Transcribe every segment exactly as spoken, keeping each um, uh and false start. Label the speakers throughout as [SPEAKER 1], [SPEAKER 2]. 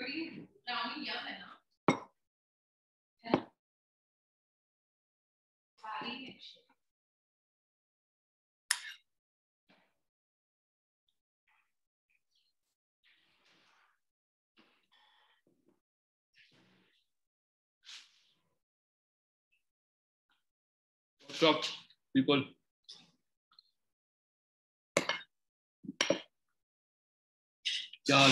[SPEAKER 1] What's up, people? क्या हाल?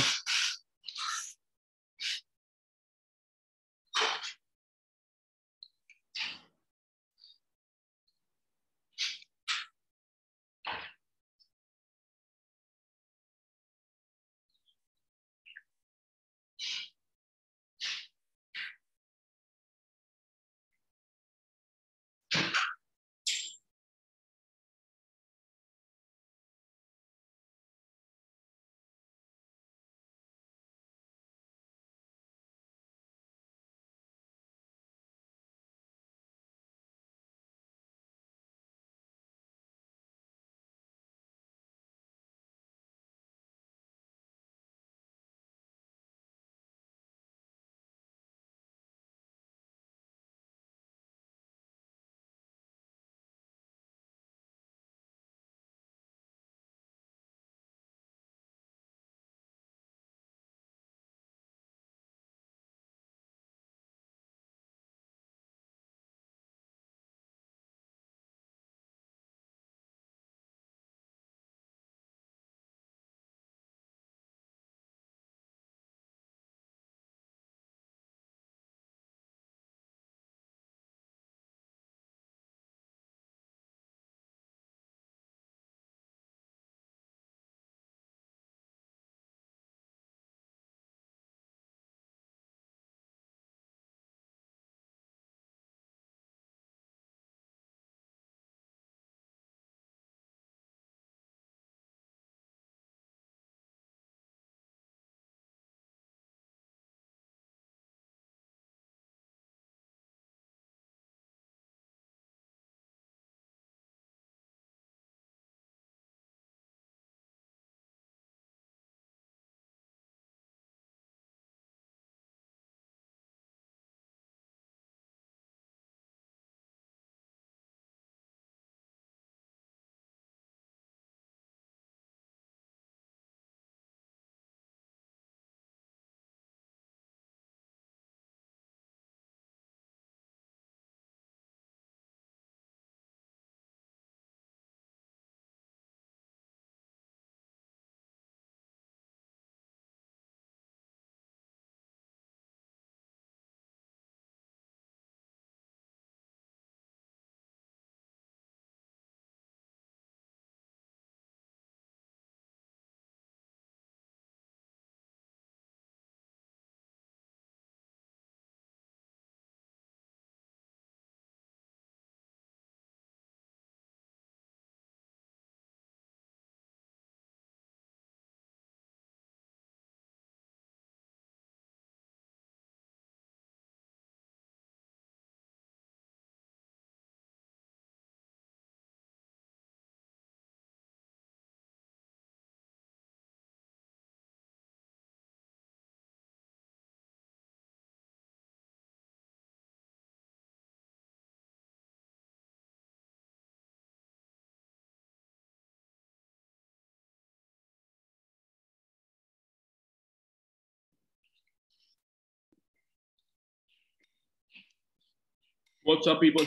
[SPEAKER 1] What's up, people?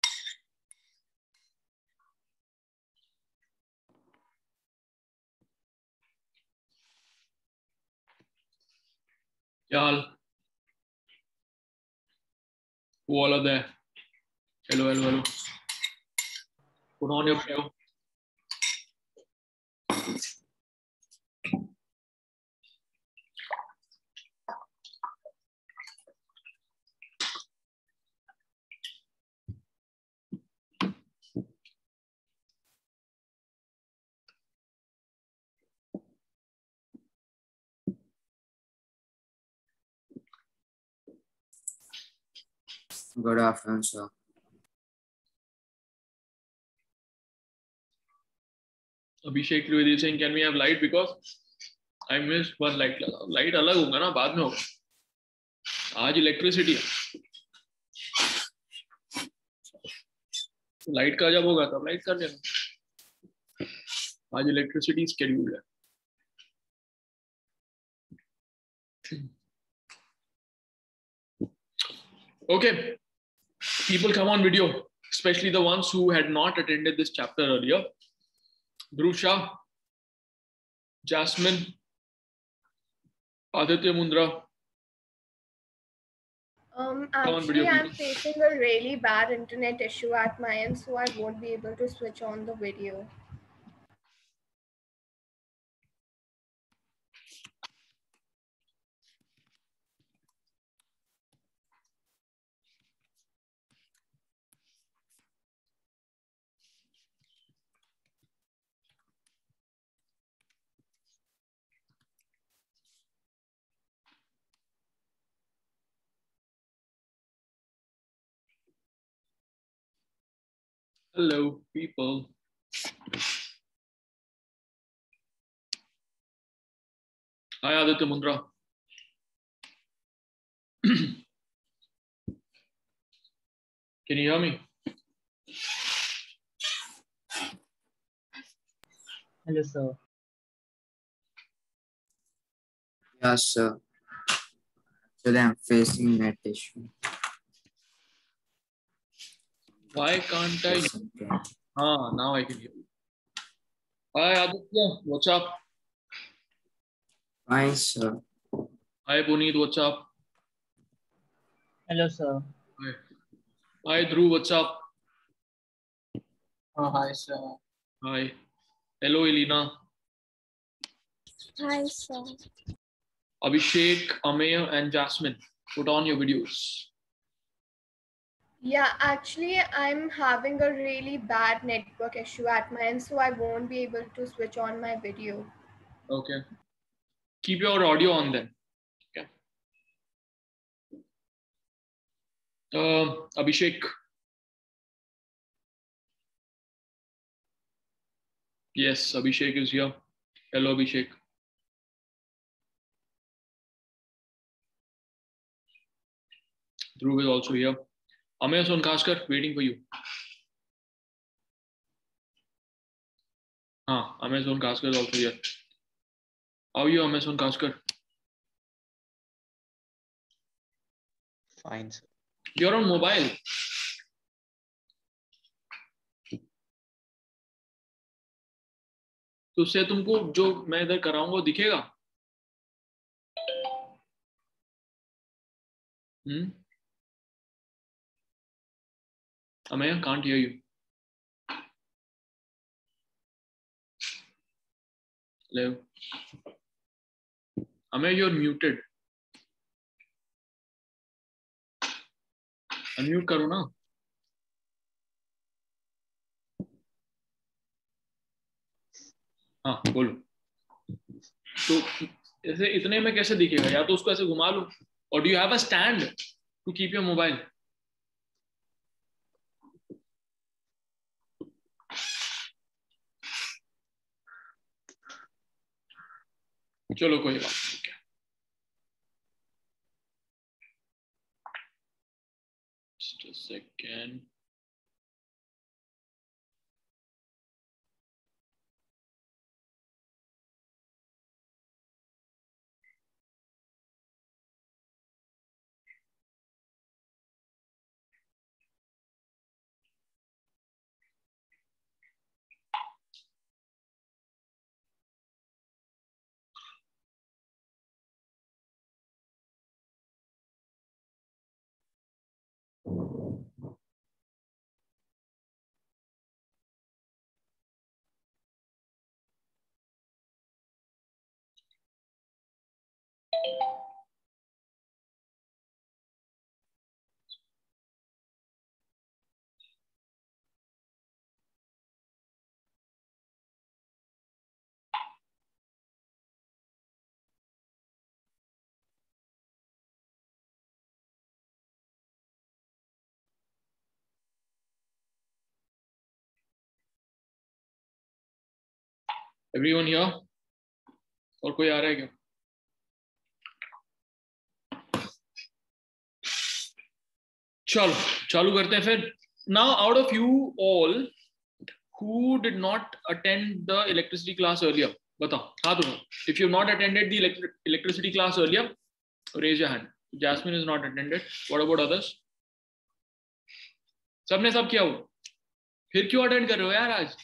[SPEAKER 1] क्या हाल? Who all are there? Hello, hello, hello. Put on your show.
[SPEAKER 2] Good afternoon, sir.
[SPEAKER 1] Abhishek Trivedi saying, can we have light? Because I missed one light. Light अलग होगा ना, बाद में होगा. आज electricity है, light का जब होगा तब लाइट कर देना। आज इलेक्ट्रिसिटी स्केड्यूल है। Okay, people come on video, especially the ones who had not attended this chapter earlier. Drusha, Jasmine, Aditya Mundra.
[SPEAKER 3] Um,
[SPEAKER 1] Come on video,
[SPEAKER 3] actually, I'm
[SPEAKER 1] people.
[SPEAKER 3] facing a really bad internet issue at my end, so I won't be able to switch on the video.
[SPEAKER 1] Hello, people. Hi, Aditya Mundra. Can you hear me?
[SPEAKER 4] Hello, sir.
[SPEAKER 2] Yes, sir. Actually, I'm facing net issue.
[SPEAKER 1] Why can't I?
[SPEAKER 2] Yes, okay.
[SPEAKER 1] Ah, now I can hear you. Hi, Aditya. What's up?
[SPEAKER 2] Fine, sir.
[SPEAKER 1] Hi, Puneet. What's up?
[SPEAKER 4] Hello, sir.
[SPEAKER 1] Hi. Hi, Dhruv. What's up?
[SPEAKER 4] Oh, hi, sir.
[SPEAKER 1] Hi. Hello, Elena.
[SPEAKER 3] Hi, sir.
[SPEAKER 1] Abhishek, Ameya, and Jasmine. Put on your videos.
[SPEAKER 3] Yeah, actually, I'm having a really bad network issue at my end, so I won't be able to switch on my video.
[SPEAKER 1] Okay. Keep your audio on then. Okay. Uh, Abhishek. Yes, Abhishek is here. Hello, Abhishek. Dhruv is also here. Ameya Sonkaskar, waiting for you. Ah, Ameya Sonkaskar is also here. How are you, Ameya Sonkaskar?
[SPEAKER 4] Fine, sir.
[SPEAKER 1] You're on mobile. तो उससे तुमको जो मैं इधर कराऊंगा वो दिखेगा? Hmm? Ameya, can't hear you. Hello. Ameya, you're muted. Unmute करो ना. हाँ बोलो. तो ऐसे इतने में कैसे दिखेगा? या तो उसको ऐसे घुमा लो. Or do you have a stand to keep your mobile? चलो कोई बात नहीं. Just a second. Everyone here? और कोई आ रहा है क्या? चलो चालू करते हैं फिर. Now, out of you all who did not attend the electricity class earlier, बताओ हाथ उठाओ. If you have not attended the electric electricity class earlier, raise your hand. Jasmine is not attended. What about others? सबने सब किया हो. फिर क्यों attend कर रहे हो यार आज?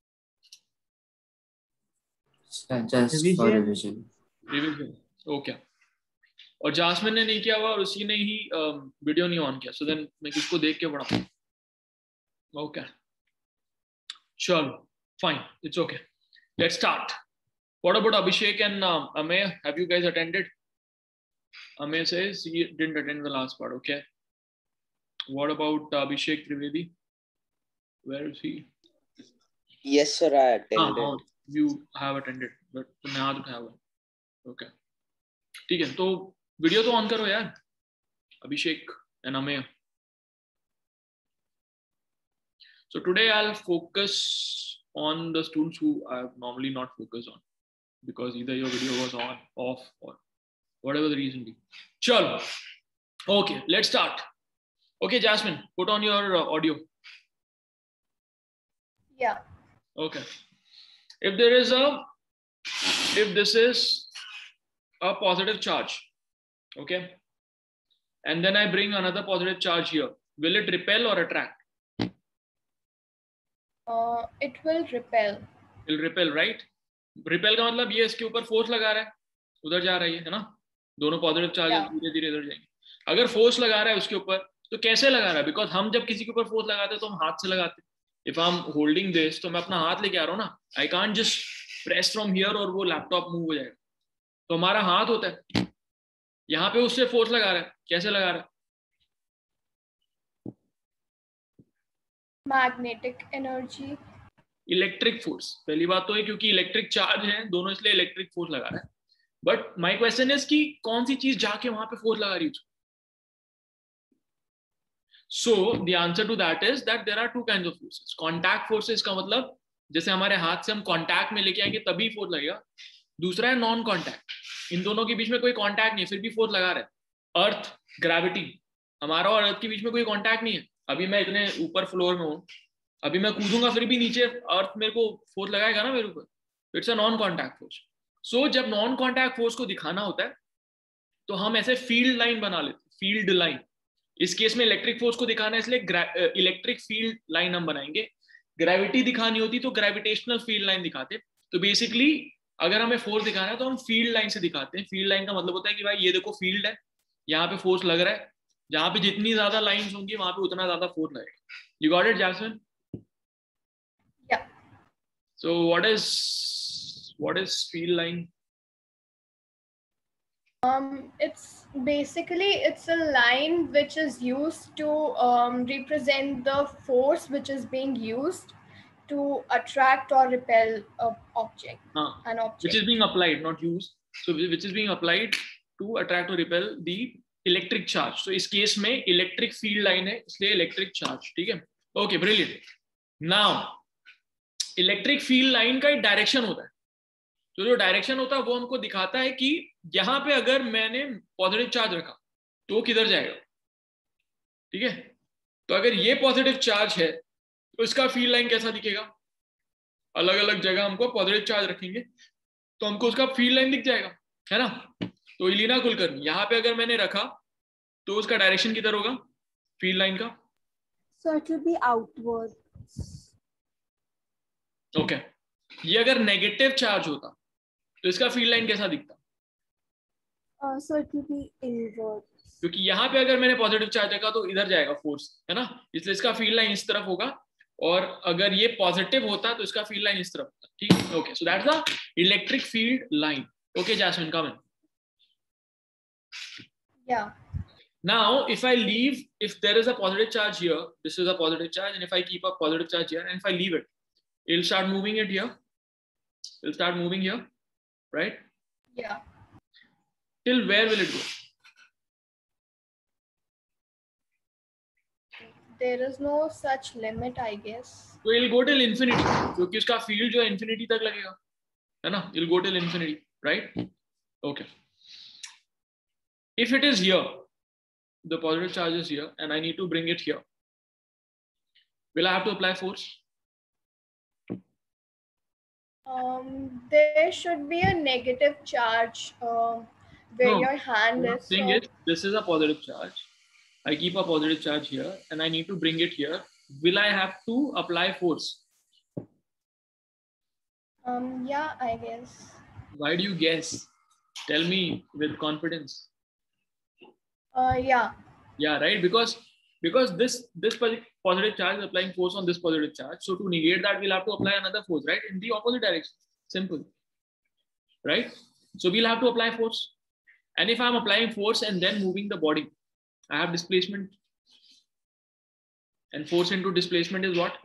[SPEAKER 2] Just for revision.
[SPEAKER 1] Revision. Okay. और जासमिन ने नहीं किया हुआ और उसी ने ही वीडियो नहीं ऑन किया. सो देन मैं किसको देख के पढ़ा? ओके चलो fine, it's okay, let's start. What about Abhishek and Amey? Have you guys attended? Amey says he didn't attend the last part. Okay. What about Abhishek Trivedi? Where is he?
[SPEAKER 5] Yes sir, I attended.
[SPEAKER 1] Ah, oh, you have attended, but तुमने हाथ उठाया हुआ. Okay. ठीक है, तो video तो on करो यार, Abhishek and Amey. So today I'll focus on the students who I normally not focus on because either your video was on, off, or whatever the reason be. Chalo. Okay, let's start. Okay, Jasmine, put on your uh, audio.
[SPEAKER 3] Yeah.
[SPEAKER 1] Okay. If there is a, if this is a positive charge, okay, and then I bring another positive charge here, will it repel or attract?
[SPEAKER 3] Uh, it will repel.
[SPEAKER 1] Will repel, right? Repel का मतलब ये इसके ऊपर force लगा रहा है, उधर जा रही है ना, दोनों पॉजिटिव चार्ज धीरे धीरे इधर जाएंगे. अगर फोर्स लगा रहा है उसके ऊपर तो कैसे लगा रहा है? बिकॉज हम जब किसी के ऊपर फोर्स लगाते हैं तो हम हाथ से लगाते हैं. If I am holding this तो मैं अपना हाथ लेके आ रहा हूँ ना, I can't just press from here और वो लैपटॉप मूव हो जाएगा. तो हमारा हाथ होता है, यहाँ पे उससे फोर्स लगा रहा है. कैसे लगा रहा है?
[SPEAKER 3] Magnetic energy,
[SPEAKER 1] electric force. पहली बात तो है क्योंकि इलेक्ट्रिक चार्ज है दोनों, इसलिए इलेक्ट्रिक फोर्स लगा रहा है. बट माय क्वेश्चन इज कि कौन सी चीज जाके वहां पे फोर्स लगा रही है? So the answer to that is that there are two kinds of forces. Contact forces का मतलब जैसे हमारे हाथ से हम कॉन्टैक्ट में लेके आएंगे तभी फोर्स लगेगा. दूसरा है नॉन कॉन्टैक्ट, इन दोनों के बीच में कोई कॉन्टैक्ट नहीं है फिर भी फोर्स लगा रहा है. अर्थ, ग्रेविटी, हमारा और अर्थ के बीच में कोई कॉन्टैक्ट नहीं है. अभी मैं इतने ऊपर फ्लोर में हूँ, अभी मैं कूदूंगा फिर भी नीचे अर्थ मेरे को फोर्स लगाएगा ना मेरे ऊपर. It's a non contact force. So जब नॉन कॉन्टैक्ट फोर्स को दिखाना होता है तो हम ऐसे फील्ड लाइन बना लेते हैं, फील्ड लाइन. इस केस में इलेक्ट्रिक फोर्स को दिखाना है इसलिए इलेक्ट्रिक फील्ड लाइन हम बनाएंगे. ग्रेविटी दिखानी होती तो ग्रेविटेशनल फील्ड लाइन दिखाते. तो बेसिकली अगर हमें फोर्स दिखाना है तो हम फील्ड लाइन से दिखाते हैं. फील्ड लाइन का मतलब होता है कि भाई ये देखो फील्ड है, यहाँ पे फोर्स लग रहा है, जहां पे जितनी ज्यादा लाइंस होंगी वहां पे उतना ज्यादा फोर्स लगेगा. You got it Jasmine?
[SPEAKER 3] Yeah.
[SPEAKER 1] So what is what is field line?
[SPEAKER 3] Um, it's basically it's a line which is used to um, represent the force which is being used to attract or repel a object,
[SPEAKER 1] Huh.
[SPEAKER 3] an object.
[SPEAKER 1] Which is being applied, not used. So which is being applied to attract or repel the electric charge. So इस case में electric field line है इसलिए electric charge. ठीक है, okay, brilliant. Now electric field line का एक direction होता है. तो जो डायरेक्शन होता है वो हमको दिखाता है कि यहाँ पे अगर मैंने पॉजिटिव चार्ज रखा तो वो किधर जाएगा. ठीक है, तो अगर ये पॉजिटिव चार्ज है तो इसका फील्ड लाइन कैसा दिखेगा? अलग अलग जगह हमको पॉजिटिव चार्ज रखेंगे तो हमको उसका फील्ड लाइन दिख जाएगा, है ना. तो इलीना कुलकर्णी यहाँ पे अगर मैंने रखा तो उसका डायरेक्शन किधर होगा फील्ड लाइन का?
[SPEAKER 6] So it will be outwards.
[SPEAKER 1] Okay okay. ये अगर नेगेटिव चार्ज होता तो इसका फील्ड लाइन कैसा दिखता?
[SPEAKER 6] Uh, so it will be inwards.
[SPEAKER 1] क्योंकि यहाँ पे अगर मैंने पॉजिटिव चार्ज रखा तो इधर जाएगा फोर्स, है ना, इसलिए इसका फील्ड लाइन इस तरफ होगा. और अगर ये पॉजिटिव होता तो इसका फील्ड लाइन इस तरफ होता. ठीक है, okay. So that's the electric field line. Okay Jasmine, come in.
[SPEAKER 3] Yeah.
[SPEAKER 1] Now, if I leave, if there is a positive charge here, this is a positive charge, and if I keep a positive charge here, and if I leave it, it'll start moving it here. It'll start moving here, right?
[SPEAKER 3] Yeah.
[SPEAKER 1] Till where will it go?
[SPEAKER 3] There is no such limit, I guess.
[SPEAKER 1] So it'll go till infinity, क्योंकि उसका field जो है infinity तक लगेगा, है ना? It'll go till infinity, right? Okay. If it is here, the positive charge is here and I need to bring it here. Will I have to apply force?
[SPEAKER 3] Um, there should be a negative charge um, where
[SPEAKER 1] No.
[SPEAKER 3] your hand
[SPEAKER 1] The
[SPEAKER 3] is.
[SPEAKER 1] thing
[SPEAKER 3] So,
[SPEAKER 1] is, this is a positive charge. I keep a positive charge here and I need to bring it here. Will I have to apply force?
[SPEAKER 3] um, yeah, I guess.
[SPEAKER 1] Why do you guess? Tell me with confidence.
[SPEAKER 3] Uh, yeah.
[SPEAKER 1] Yeah, right. Because because this this positive charge is applying force on this positive charge. So to negate that, we'll have to apply another force, right? In the opposite direction. Simple. Right? So we'll have to apply force. And if I'm applying force and then moving the body, I have displacement. And force into displacement is what?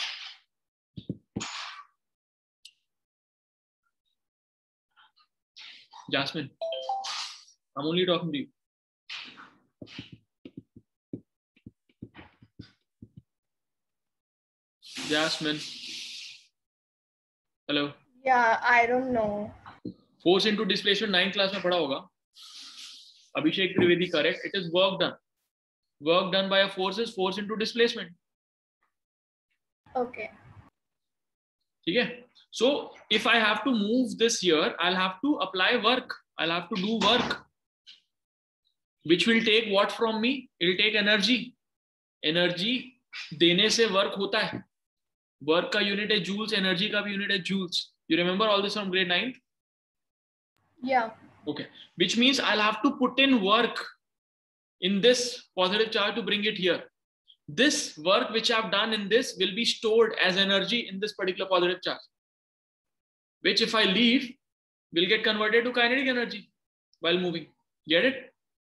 [SPEAKER 1] Jasmine, I'm only talking to you. Jasmine. Hello.
[SPEAKER 3] Yeah, I don't know.
[SPEAKER 1] Force into displacement ninth class में पढ़ा होगा. Abhishek Trivedi, correct. It is work done. Work done by a force is force into displacement.
[SPEAKER 3] Okay.
[SPEAKER 1] ठीक है? So if I have to move this here, I'll have to apply work. I'll have to do work. Which will take what from me? It will take energy. Energy देने से work होता है. Work का unit है joules, energy का भी unit है joules. You remember all this from grade nine?
[SPEAKER 3] Yeah.
[SPEAKER 1] Okay. Which means I'll have to put in work in this positive charge to bring it here. This work which I've done in this will be stored as energy in this particular positive charge, which if I leave will get converted to kinetic energy while moving. Get it?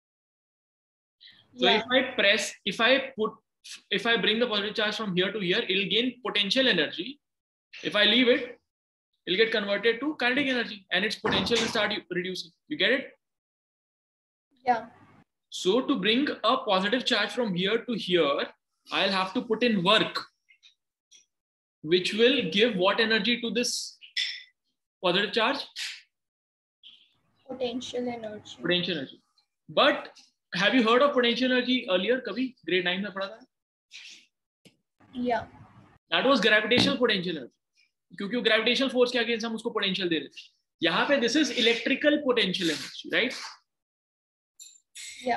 [SPEAKER 1] So
[SPEAKER 3] Yeah.
[SPEAKER 1] if I press, if I put, if I bring the positive charge from here to here, it'll gain potential energy. If I leave it, it'll get converted to kinetic energy and its potential will start reducing. You get it?
[SPEAKER 3] Yeah.
[SPEAKER 1] So to bring a positive charge from here to here, I'll have to put in work, which will give what energy to this positive charge?
[SPEAKER 3] Potential energy.
[SPEAKER 1] Potential energy. But have you heard of potential energy earlier? Kabhi grade nine में पढ़ा था?
[SPEAKER 3] Yeah.
[SPEAKER 1] That was gravitational potential energy. क्योंकि gravitational force के against हम उसको potential दे रहे थे. यहाँ पे this is electrical potential energy, right?
[SPEAKER 3] Yeah.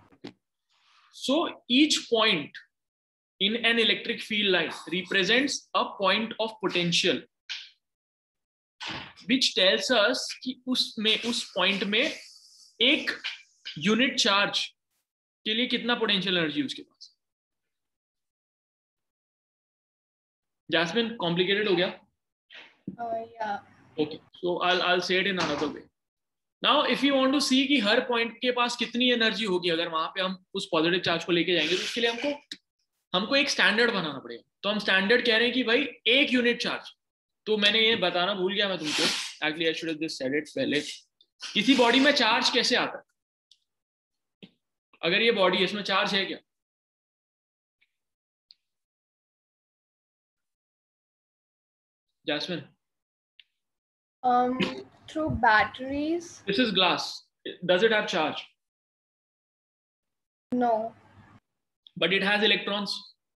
[SPEAKER 1] So each point in an electric field line represents a point of potential, which tells us कि उसमें उस point में एक unit charge के लिए कितना potential energy उसके पास. Jasmine, complicated हो गया?
[SPEAKER 3] Uh, yeah.
[SPEAKER 1] Okay, so I'll I'll say it in another way. Now, if you want to see कि हर point के पास कितनी energy होगी अगर वहां पे हम उस positive charge को लेके जाएंगे, तो उसके लिए हमको हमको एक standard बनाना पड़ेगा. तो हम standard कह रहे हैं कि भाई एक unit charge. तो मैंने ये बताना भूल गया मैं तुमको. Actually, I should have just said it पहले. किसी body में charge कैसे आता है? अगर ये body है, इसमें charge है क्या? Jasmine.
[SPEAKER 3] Um, through batteries?
[SPEAKER 1] This is glass. Does it have charge?
[SPEAKER 3] No.
[SPEAKER 1] But it has electrons.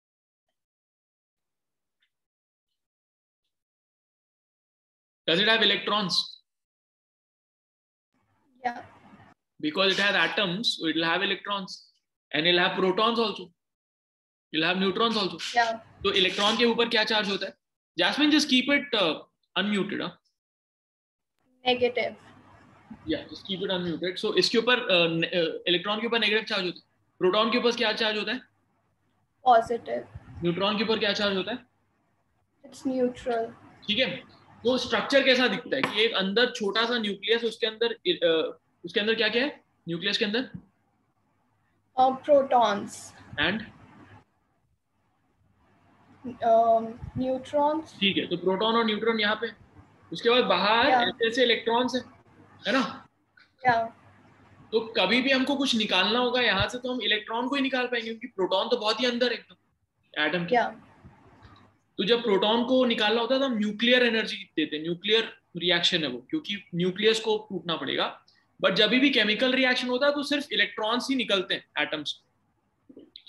[SPEAKER 1] Does it have electrons?
[SPEAKER 3] Yeah.
[SPEAKER 1] Because it has atoms, so it will have electrons. And it will have protons also. It will have neutrons also.
[SPEAKER 3] Yeah.
[SPEAKER 1] So electron के ऊपर क्या charge होता है? Jasmine, just keep it uh, unmuted. Huh?
[SPEAKER 3] Negative.
[SPEAKER 1] Yeah, just keep it unmuted. So इसके ऊपर electron के ऊपर negative charge होता है. प्रोटॉन के ऊपर क्या चार्ज होता है?
[SPEAKER 3] Positive.
[SPEAKER 1] न्यूट्रॉन के ऊपर क्या चार्ज होता है?
[SPEAKER 3] It's neutral.
[SPEAKER 1] ठीक है. तो स्ट्रक्चर कैसा दिखता है कि एक अंदर छोटा सा न्यूक्लियस, उसके अंदर uh, उसके अंदर क्या क्या है? न्यूक्लियस के अंदर
[SPEAKER 3] Uh, protons.
[SPEAKER 1] And
[SPEAKER 3] Um, neutrons.
[SPEAKER 1] ठीक है. तो प्रोटॉन और न्यूट्रॉन यहाँ पे. उसके बाद बाहर
[SPEAKER 3] Yeah.
[SPEAKER 1] ऐसे ऐसे इलेक्ट्रॉन्स है, है ना?
[SPEAKER 3] Yeah.
[SPEAKER 1] तो कभी भी हमको कुछ निकालना होगा यहाँ से, तो हम इलेक्ट्रॉन को ही निकाल पाएंगे, क्योंकि प्रोटॉन तो बहुत ही अंदर है एकदम एटम के.
[SPEAKER 3] Yeah.
[SPEAKER 1] तो जब प्रोटॉन को निकालना होता है तो हम न्यूक्लियर एनर्जी देते हैं. न्यूक्लियर रिएक्शन है वो, क्योंकि न्यूक्लियस को टूटना पड़ेगा. बट जब भी केमिकल रिएक्शन होता है तो सिर्फ इलेक्ट्रॉन्स ही निकलते हैं एटम्स.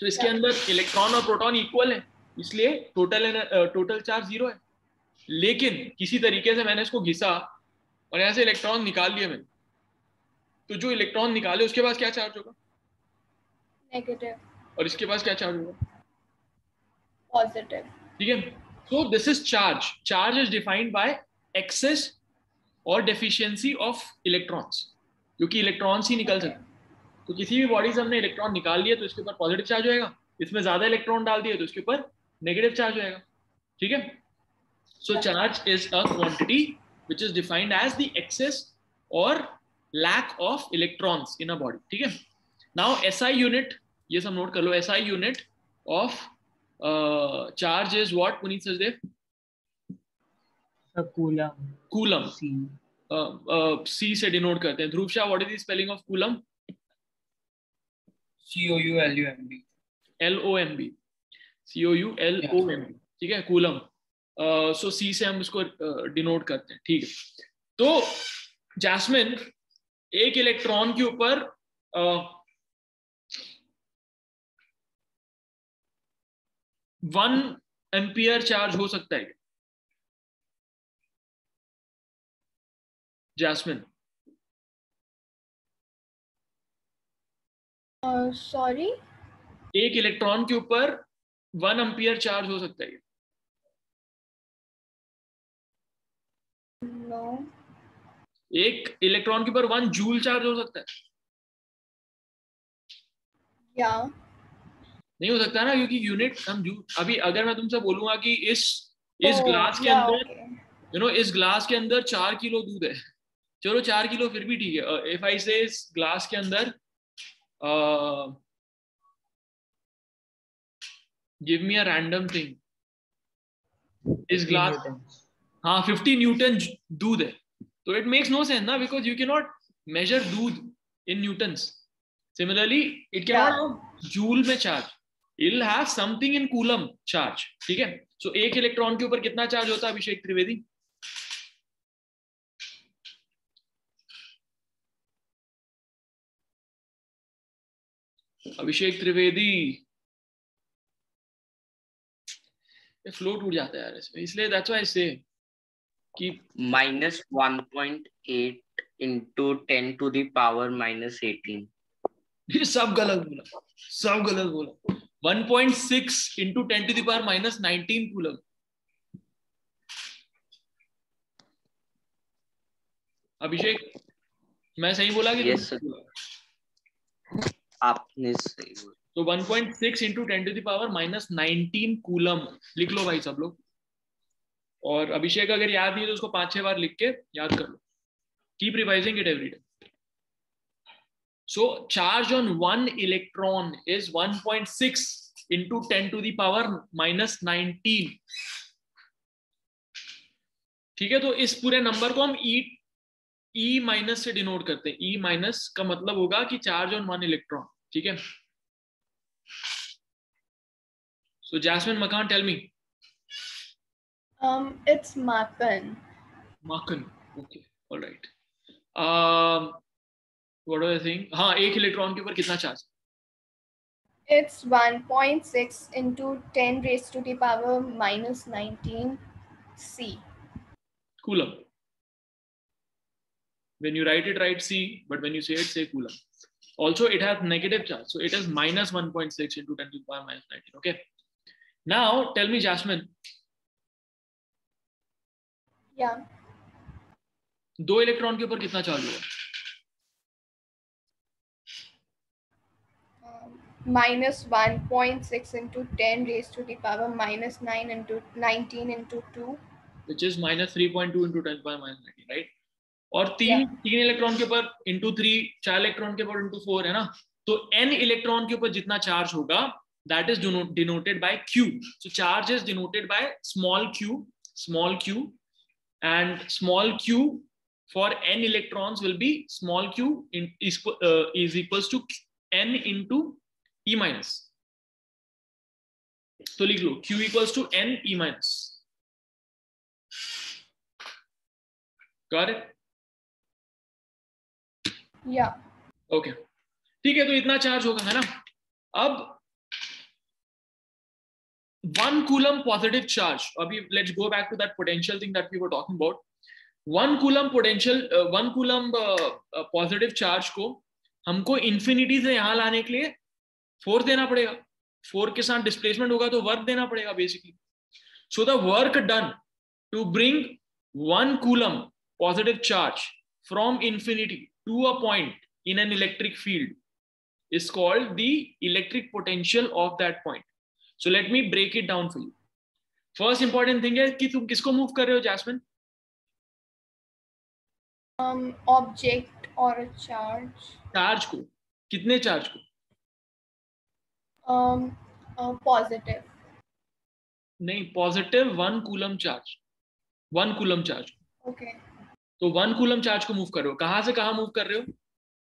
[SPEAKER 1] तो इसके अंदर इलेक्ट्रॉन और प्रोटॉन इक्वल है, इसलिए टोटल टोटल चार्ज जीरो है। लेकिन किसी तरीके से मैंने इसको घिसा और यहाँ से इलेक्ट्रॉन निकाल लिए मैंने, तो जो इलेक्ट्रॉन निकाले उसके पास क्या चार्ज होगा?
[SPEAKER 3] नेगेटिव।
[SPEAKER 1] और इसके पास क्या चार्ज होगा?
[SPEAKER 3] पॉजिटिव। ठीक
[SPEAKER 1] है। So this is charge. Charge is defined by excess और डेफिशिएंसी ऑफ इलेक्ट्रॉन्स, क्योंकि इलेक्ट्रॉन्स ही निकल सकते। तो किसी भी बॉडी से हमने इलेक्ट्रॉन निकाल लिया तो इसके ऊपर पॉजिटिव चार्ज होएगा, इसमें ज्यादा इलेक्ट्रॉन डाल दिए तो इसके ऊपर नेगेटिव चार्ज होएगा। ठीक है। So charge is a quantity which is defined as the excess और lack of electrons in a body. ठीक है। नाउ एसआई यूनिट, ये सब नोट कर लो, SI unit of charge is what Puneet Sachdev?
[SPEAKER 4] Coulomb.
[SPEAKER 1] Coulomb. C से डिनोट करते हैं। Dhruv Shah, what is the spelling of coulomb?
[SPEAKER 2] C O U L U M B.
[SPEAKER 1] L O M B. C O U L O M B. ठीक है, coulomb. सो सी से हम इसको denote करते हैं। ठीक है। तो जैस्मिन, एक इलेक्ट्रॉन के ऊपर वन एम्पियर चार्ज हो सकता है जैस्मिन?
[SPEAKER 3] सॉरी uh,
[SPEAKER 1] एक इलेक्ट्रॉन के ऊपर वन एम्पियर चार्ज हो सकता है?
[SPEAKER 3] नो।
[SPEAKER 1] एक इलेक्ट्रॉन के ऊपर वन जूल चार्ज हो सकता है?
[SPEAKER 3] या
[SPEAKER 1] नहीं हो सकता ना, क्योंकि यूनिट हम जूल। अभी अगर मैं तुमसे बोलूंगा कि इस इस
[SPEAKER 3] oh,
[SPEAKER 1] ग्लास के
[SPEAKER 3] yeah,
[SPEAKER 1] अंदर
[SPEAKER 3] okay.
[SPEAKER 1] यू नो इस ग्लास के अंदर चार किलो दूध है, चलो चार किलो फिर भी ठीक है। इफ आई से इस ग्लास के अंदर give me a random thing, इस ग्लास, हाँ फिफ्टी न्यूटन दूध है, तो इट मेक्स नो सेंस ना, because you can not measure दूध in newtons. Similarly it can not have joule में charge, it will have something in coulomb charge. ठीक है। सो so, एक इलेक्ट्रॉन के ऊपर कितना चार्ज होता है अभिषेक त्रिवेदी? अभिषेक त्रिवेदी, फ्लो टूट जाता है यार इसमें, इसलिए दैट्स व्हाई आई से कि
[SPEAKER 5] minus one point eight into ten to the power minus eighteen.
[SPEAKER 1] ये सब गलत बोला, सब गलत बोला। One point six into ten to the power minus nineteen coulomb. Abhishek, मैं सही बोला कि
[SPEAKER 5] yes, आपने सही बोला।
[SPEAKER 1] तो one point six into ten to the power minus nineteen coulomb लिख लो भाई सब लोग। और अभिषेक अगर याद नहीं तो उसको पांच छह बार लिख के याद कर लो। Keep revising it every day. So charge on one electron is one point six into ten to the power minus nineteen. ठीक है। तो इस पूरे नंबर को हम ई ई माइनस से डिनोट करते हैं। ई माइनस का मतलब होगा कि चार्ज ऑन वन इलेक्ट्रॉन। ठीक है। So Jasmine Makan, tell me.
[SPEAKER 3] Um, it's Makan.
[SPEAKER 1] Makan. Okay. All right. Um, what do I think? हाँ, एक इलेक्ट्रॉन के ऊपर कितना charge?
[SPEAKER 3] It's one point six into ten raised to the power minus nineteen C.
[SPEAKER 1] Coulomb. When you write it, write C, but when you say it, say Coulomb. Also, it has negative charge, so it is minus one point six into ten to the power minus nineteen. Okay. Now, tell me, Jasmine.
[SPEAKER 3] Yeah.
[SPEAKER 1] दो electron के ऊपर कितना charge होगा?
[SPEAKER 3] Minus one point six into ten raised to the power minus nine into nineteen into two.
[SPEAKER 1] Which is minus three point two into ten to the power minus nineteen, right? और तीन
[SPEAKER 3] Yeah.
[SPEAKER 1] तीन electron के ऊपर into three, चार electron के ऊपर into four है ना, तो n इलेक्ट्रॉन के ऊपर जितना चार्ज होगा that is denoted by Q. So charge is denoted by small q, small q, and small q for n electrons will be small q in, is, uh, is equals to n into e minus. तो लिख लो q equals to n e minus. Got it?
[SPEAKER 3] Yeah.
[SPEAKER 1] Okay. ठीक है, तो इतना charge होगा है ना। अब one coulomb positive charge. Abhi let's go back to that potential thing that we were talking about. One coulomb potential, uh, one coulomb uh, uh, positive charge को हमको infinity से यहाँ लाने के लिए force देना पड़ेगा. Force के साथ displacement होगा तो work देना पड़ेगा basically. So the work done to bring one coulomb positive charge from infinity to a point in an electric field is called the electric potential of that point. So let me break it down for you. First important thing है कि तुम किसको move कर रहे हो Jasmine?
[SPEAKER 3] Um, object or a charge.
[SPEAKER 1] Charge को. कितने charge को?
[SPEAKER 3] Um, uh, positive.
[SPEAKER 1] नहीं, positive one coulomb charge. One coulomb charge.
[SPEAKER 3] Okay.
[SPEAKER 1] तो one coulomb charge को move कर रहे हो. कहाँ से कहाँ move कर रहे हो?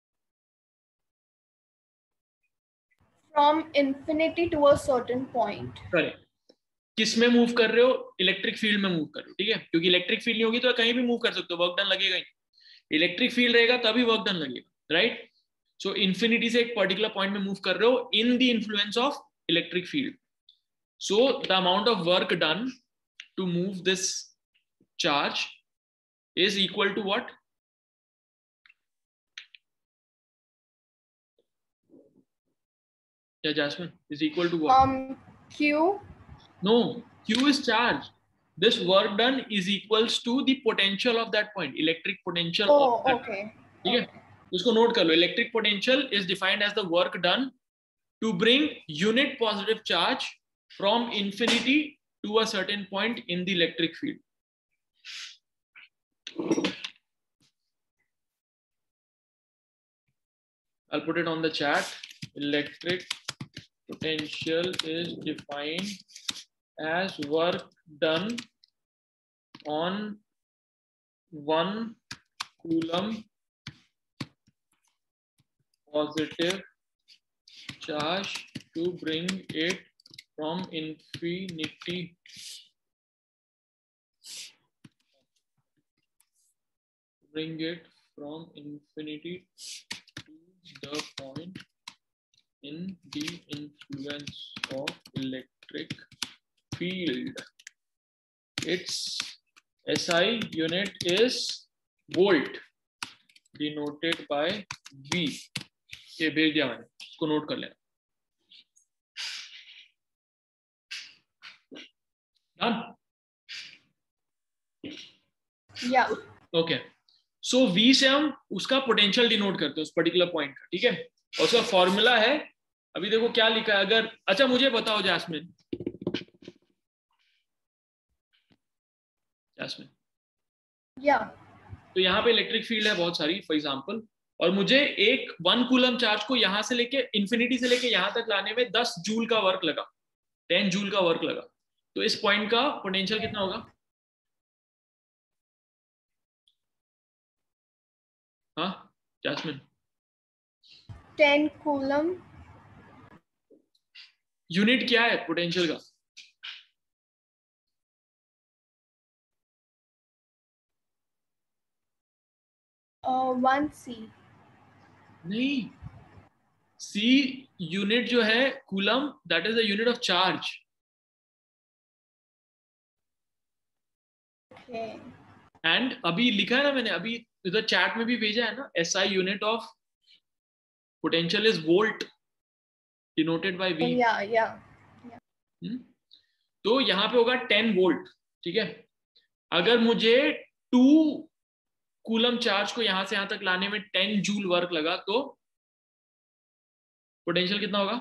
[SPEAKER 3] From infinity to a certain point.
[SPEAKER 1] Correct. किस में मूव कर रहे हो? इलेक्ट्रिक फील्ड में मूव कर रहे हो, ठीक है? क्योंकि इलेक्ट्रिक फील्ड नहीं होगी तो कहीं भी मूव कर सकते हो, वर्क डन लगेगा ही. इलेक्ट्रिक फील्ड रहेगा तभी वर्क डन लगेगा, राइट? सो इन्फिनिटी से एक पर्टिकुलर पॉइंट में मूव कर रहे हो in the influence of electric field. So the amount of work done to move this charge is equal to what? Yeah, Jasmine, is equal to what?
[SPEAKER 3] Um, Q.
[SPEAKER 1] No, Q is charge. This work done is equals to the potential of that point, electric potential
[SPEAKER 3] Oh,
[SPEAKER 1] of that.
[SPEAKER 3] okay.
[SPEAKER 1] ठीक है? उसको note कर लो. Electric potential is defined as the work done to bring unit positive charge from infinity to a certain point in the electric field. I'll put it on the chat. Electric potential is defined as work done on one coulomb positive charge to bring it from infinity bring it from infinity to the point in the influence of electric field. Its S I unit is volt, denoted by V. ये भेज दिया मैंने, इसको note कर लेना. Done?
[SPEAKER 3] Yeah.
[SPEAKER 1] Okay. So V से हम उसका पोटेंशियल डिनोट करते हैं उस पर्टिकुलर पॉइंट का, ठीक है? और उसका फॉर्मूला है, अभी देखो क्या लिखा है. अगर अच्छा मुझे बताओ जैस्मिन, जैस्मिन
[SPEAKER 3] Yeah.
[SPEAKER 1] तो यहाँ पे इलेक्ट्रिक फील्ड है बहुत सारी फॉर एग्जांपल, और मुझे एक वन कूलम चार्ज को यहाँ से लेके इन्फिनिटी से लेके यहाँ तक लाने में दस जूल का वर्क लगा, टेन जूल का वर्क लगा. तो इस पॉइंट का पोटेंशियल कितना होगा? हाँ जैस्मिन?
[SPEAKER 3] ten coulomb.
[SPEAKER 1] यूनिट क्या है पोटेंशियल का?
[SPEAKER 3] Uh, one C.
[SPEAKER 1] नहीं, सी यूनिट जो है coulomb, that is the unit of charge.
[SPEAKER 3] Okay.
[SPEAKER 1] And अभी लिखा है ना मैंने, अभी इधर चैट में भी भेजा है ना, S I unit of potential is volt, denoted by V.
[SPEAKER 3] Yeah, yeah.
[SPEAKER 1] Hmm? तो यहाँ पे होगा टेन वोल्ट, ठीक है? अगर मुझे टू कूलम चार्ज को यहां से यहां तक लाने में टेन जूल वर्क लगा तो पोटेंशियल कितना होगा?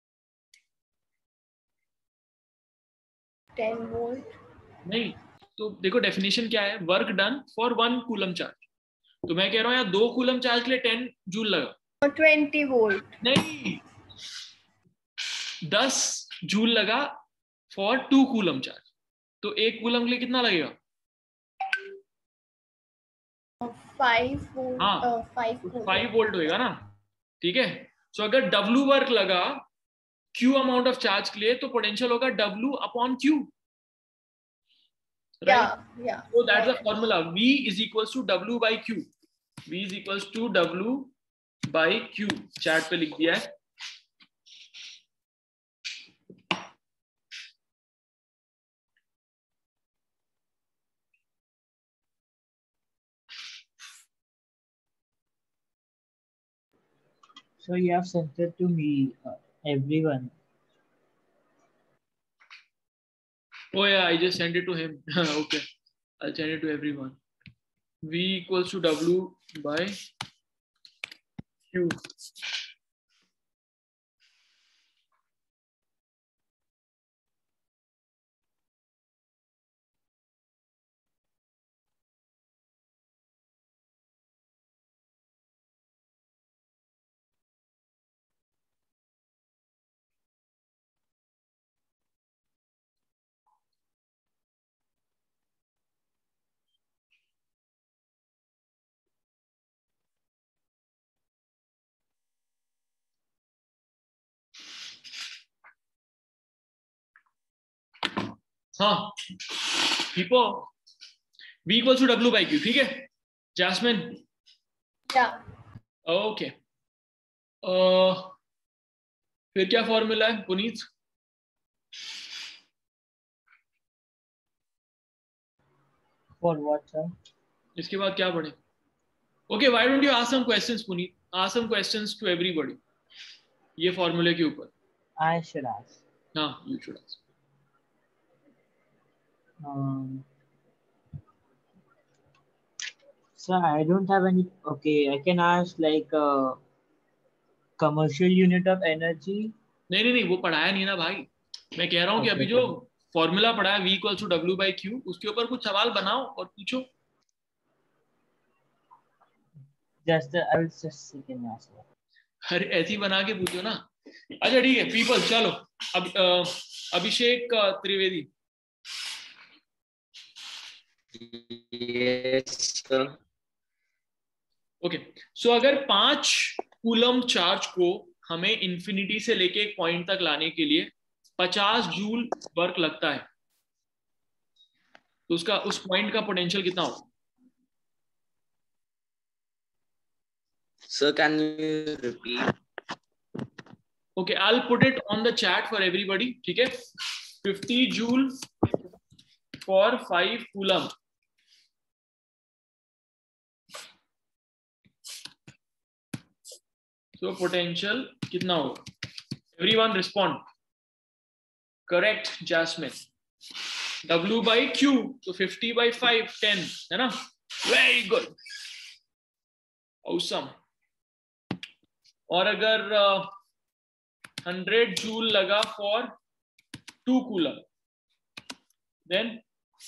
[SPEAKER 3] ten volt.
[SPEAKER 1] नहीं, तो देखो डेफिनेशन क्या है, work done for one coulomb charge. तो मैं कह रहा हूं यार दो कूलम चार्ज के लिए टेन जूल लगा.
[SPEAKER 3] Or twenty volt.
[SPEAKER 1] नहीं, दस जूल लगा फॉर टू कूलम चार्ज. तो एक कूलम के लिए कितना लगेगा?
[SPEAKER 3] Uh, five volt.
[SPEAKER 1] हाँ,
[SPEAKER 3] Uh, five volt.
[SPEAKER 1] Five volt होएगा ना, ठीक है? सो so, अगर W वर्क लगा Q अमाउंट ऑफ चार्ज के लिए तो पोटेंशियल होगा W upon Q.
[SPEAKER 3] Yeah, yeah.
[SPEAKER 1] So that's the
[SPEAKER 3] Right.
[SPEAKER 1] formula. V is equals to W by Q. V is equals to W by Q. Chat पे लिख दिया है.
[SPEAKER 4] So you have sent it to me, uh, everyone.
[SPEAKER 1] Oh yeah, I just sent it to him. Okay, I'll send it to everyone. V equals to W by Q. हाँ, people. V equals to W by Q. ठीक है, Jasmine?
[SPEAKER 3] Yeah.
[SPEAKER 1] Okay. Uh, फिर क्या formula है Puneet?
[SPEAKER 4] For what, sir?
[SPEAKER 1] इसके बाद क्या पढ़े? Okay, why don't you ask some questions, Puneet? Ask some questions to everybody. ये फॉर्मूले के ऊपर.
[SPEAKER 4] I should ask.
[SPEAKER 1] हाँ, you should ask.
[SPEAKER 4] Um, so I don't have any. Okay, I can ask like a commercial unit of energy.
[SPEAKER 1] नहीं नहीं नहीं, वो पढ़ाया नहीं ना भाई. मैं कह रहा हूँ कि
[SPEAKER 4] Okay,
[SPEAKER 1] अभी जो फॉर्मूला पढ़ा है V equals to W by Q, उसके ऊपर कुछ सवाल बनाओ और पूछो.
[SPEAKER 4] Just uh, I will just see can ask.
[SPEAKER 1] अरे ऐसी बना के पूछो ना. अच्छा ठीक है, पीपल चलो. अब Abhishek Trivedi.
[SPEAKER 5] Yes, sir.
[SPEAKER 1] Okay, so अगर पांच कूलम चार्ज को हमें इंफिनिटी से लेके एक पॉइंट तक लाने के लिए पचास जूल वर्क लगता है, तो उसका उस पॉइंट का पोटेंशियल कितना होगा?
[SPEAKER 5] Sir, can you repeat?
[SPEAKER 1] Okay, I'll put it on the chat for everybody. ठीक है, fifty joule for five coulomb. So potential कितना होगा? Everyone respond. Correct, Jasmine. W by Q, so fifty by five, ten, है ना? Very good. Awesome. और अगर uh, hundred joule लगा for two coulomb, then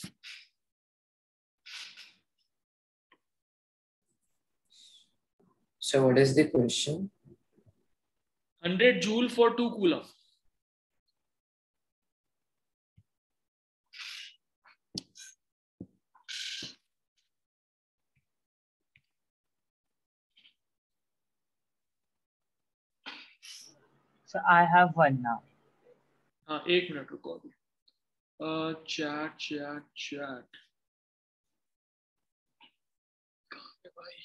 [SPEAKER 2] So what is the question?
[SPEAKER 1] hundred joule for two coulomb.
[SPEAKER 4] So I have one now.
[SPEAKER 1] हाँ, एक minute रुको अभी. Chat chat chat भाई.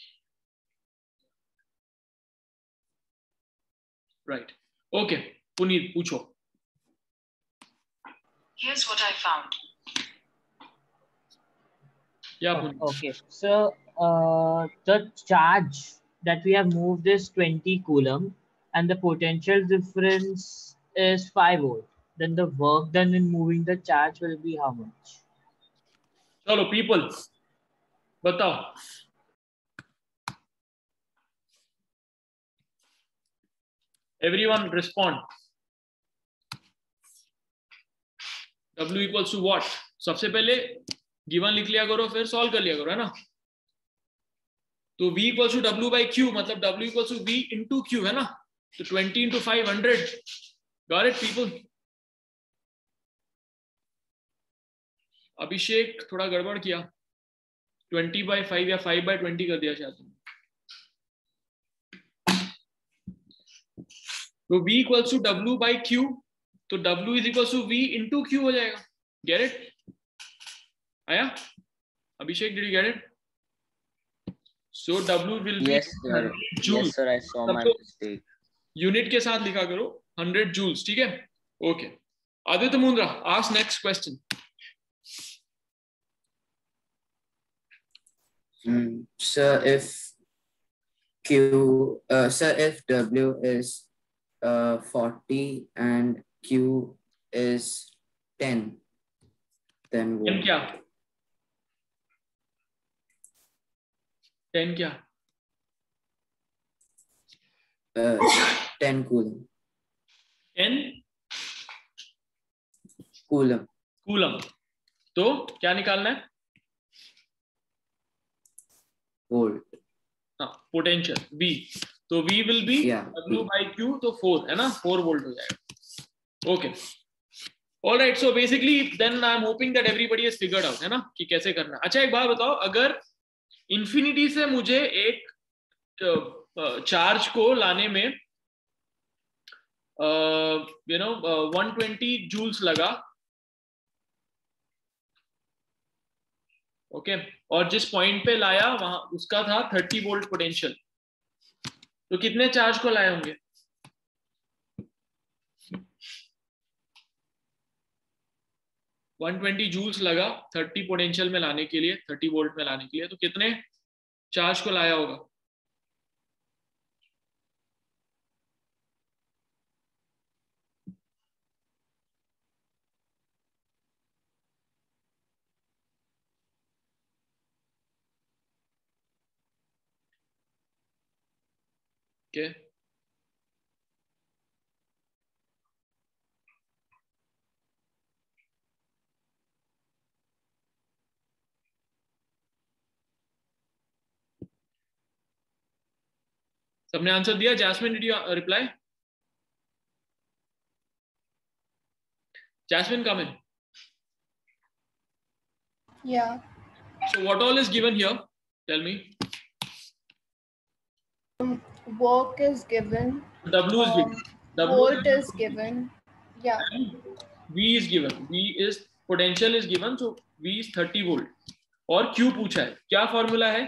[SPEAKER 1] राइट, ओके पुनीत पूछो.
[SPEAKER 7] Here's what I found.
[SPEAKER 1] या
[SPEAKER 4] Oh,
[SPEAKER 1] Puneet.
[SPEAKER 4] okay, so uh, the charge that we have moved is twenty coulomb, and the potential difference is five volt. Then the work done in moving the charge will be how much?
[SPEAKER 1] चलो people बताओ. Everyone respond. W equals to what? सबसे पहले given लिख लिया करो, फिर solve कर लिया करो, है ना? तो V equals to W by Q, मतलब W equals to V into Q, है ना? तो twenty into five hundred. Got it, people? अभिषेक थोड़ा गड़बड़ किया. twenty by five या five by twenty कर दिया शायद. तो V equals to W by Q, तो W is equals to V into Q हो जाएगा. Get it? आया? Abhishek, did you get it? So W will be
[SPEAKER 5] Yes, sir.
[SPEAKER 1] joules.
[SPEAKER 5] Yes, sir. I saw my
[SPEAKER 1] सबको
[SPEAKER 5] mistake.
[SPEAKER 1] Unit के साथ लिखा करो, hundred joules. ठीक है? Okay. Aditya Mundra, ask next question.
[SPEAKER 2] Hmm. So if Q, uh, sir, if W is uh, forty and Q is ten, then
[SPEAKER 1] ten
[SPEAKER 2] what?
[SPEAKER 1] क्या ten क्या
[SPEAKER 2] Uh, ten coulomb.
[SPEAKER 1] Ten
[SPEAKER 2] Coulomb.
[SPEAKER 1] Coulomb. तो क्या निकालना है?
[SPEAKER 2] Volt.
[SPEAKER 1] हाँ, potential V. तो V will be
[SPEAKER 2] Yeah,
[SPEAKER 1] W
[SPEAKER 2] V.
[SPEAKER 1] by Q, तो four है ना, फोर वोल्ट हो जाएगा. Okay, all right. So basically then I am hoping that everybody has figured out, है ना, कि कैसे करना है. अच्छा एक बात बताओ, अगर इन्फिनिटी से मुझे एक चार्ज uh, को लाने में you know one twenty joules लगा, ओके okay? और जिस पॉइंट पे लाया वहां उसका था थर्टी वोल्ट पोटेंशियल, तो कितने चार्ज को लाए होंगे? वन ट्वेंटी जूल्स लगा थर्टी पोटेंशियल में लाने के लिए, थर्टी वोल्ट में लाने के लिए, तो कितने चार्ज को लाया होगा? Okay okay? सबने आंसर दिया? Jasmine, did you reply? Jasmine, come in.
[SPEAKER 3] Yeah.
[SPEAKER 1] So what all is given here? Tell me.
[SPEAKER 3] Um, work is given.
[SPEAKER 1] W is
[SPEAKER 3] Um,
[SPEAKER 1] given. W
[SPEAKER 3] volt is given. Yeah.
[SPEAKER 1] V is given. V is potential is given. So V is thirty volt. और Q पूछा है. क्या formula है?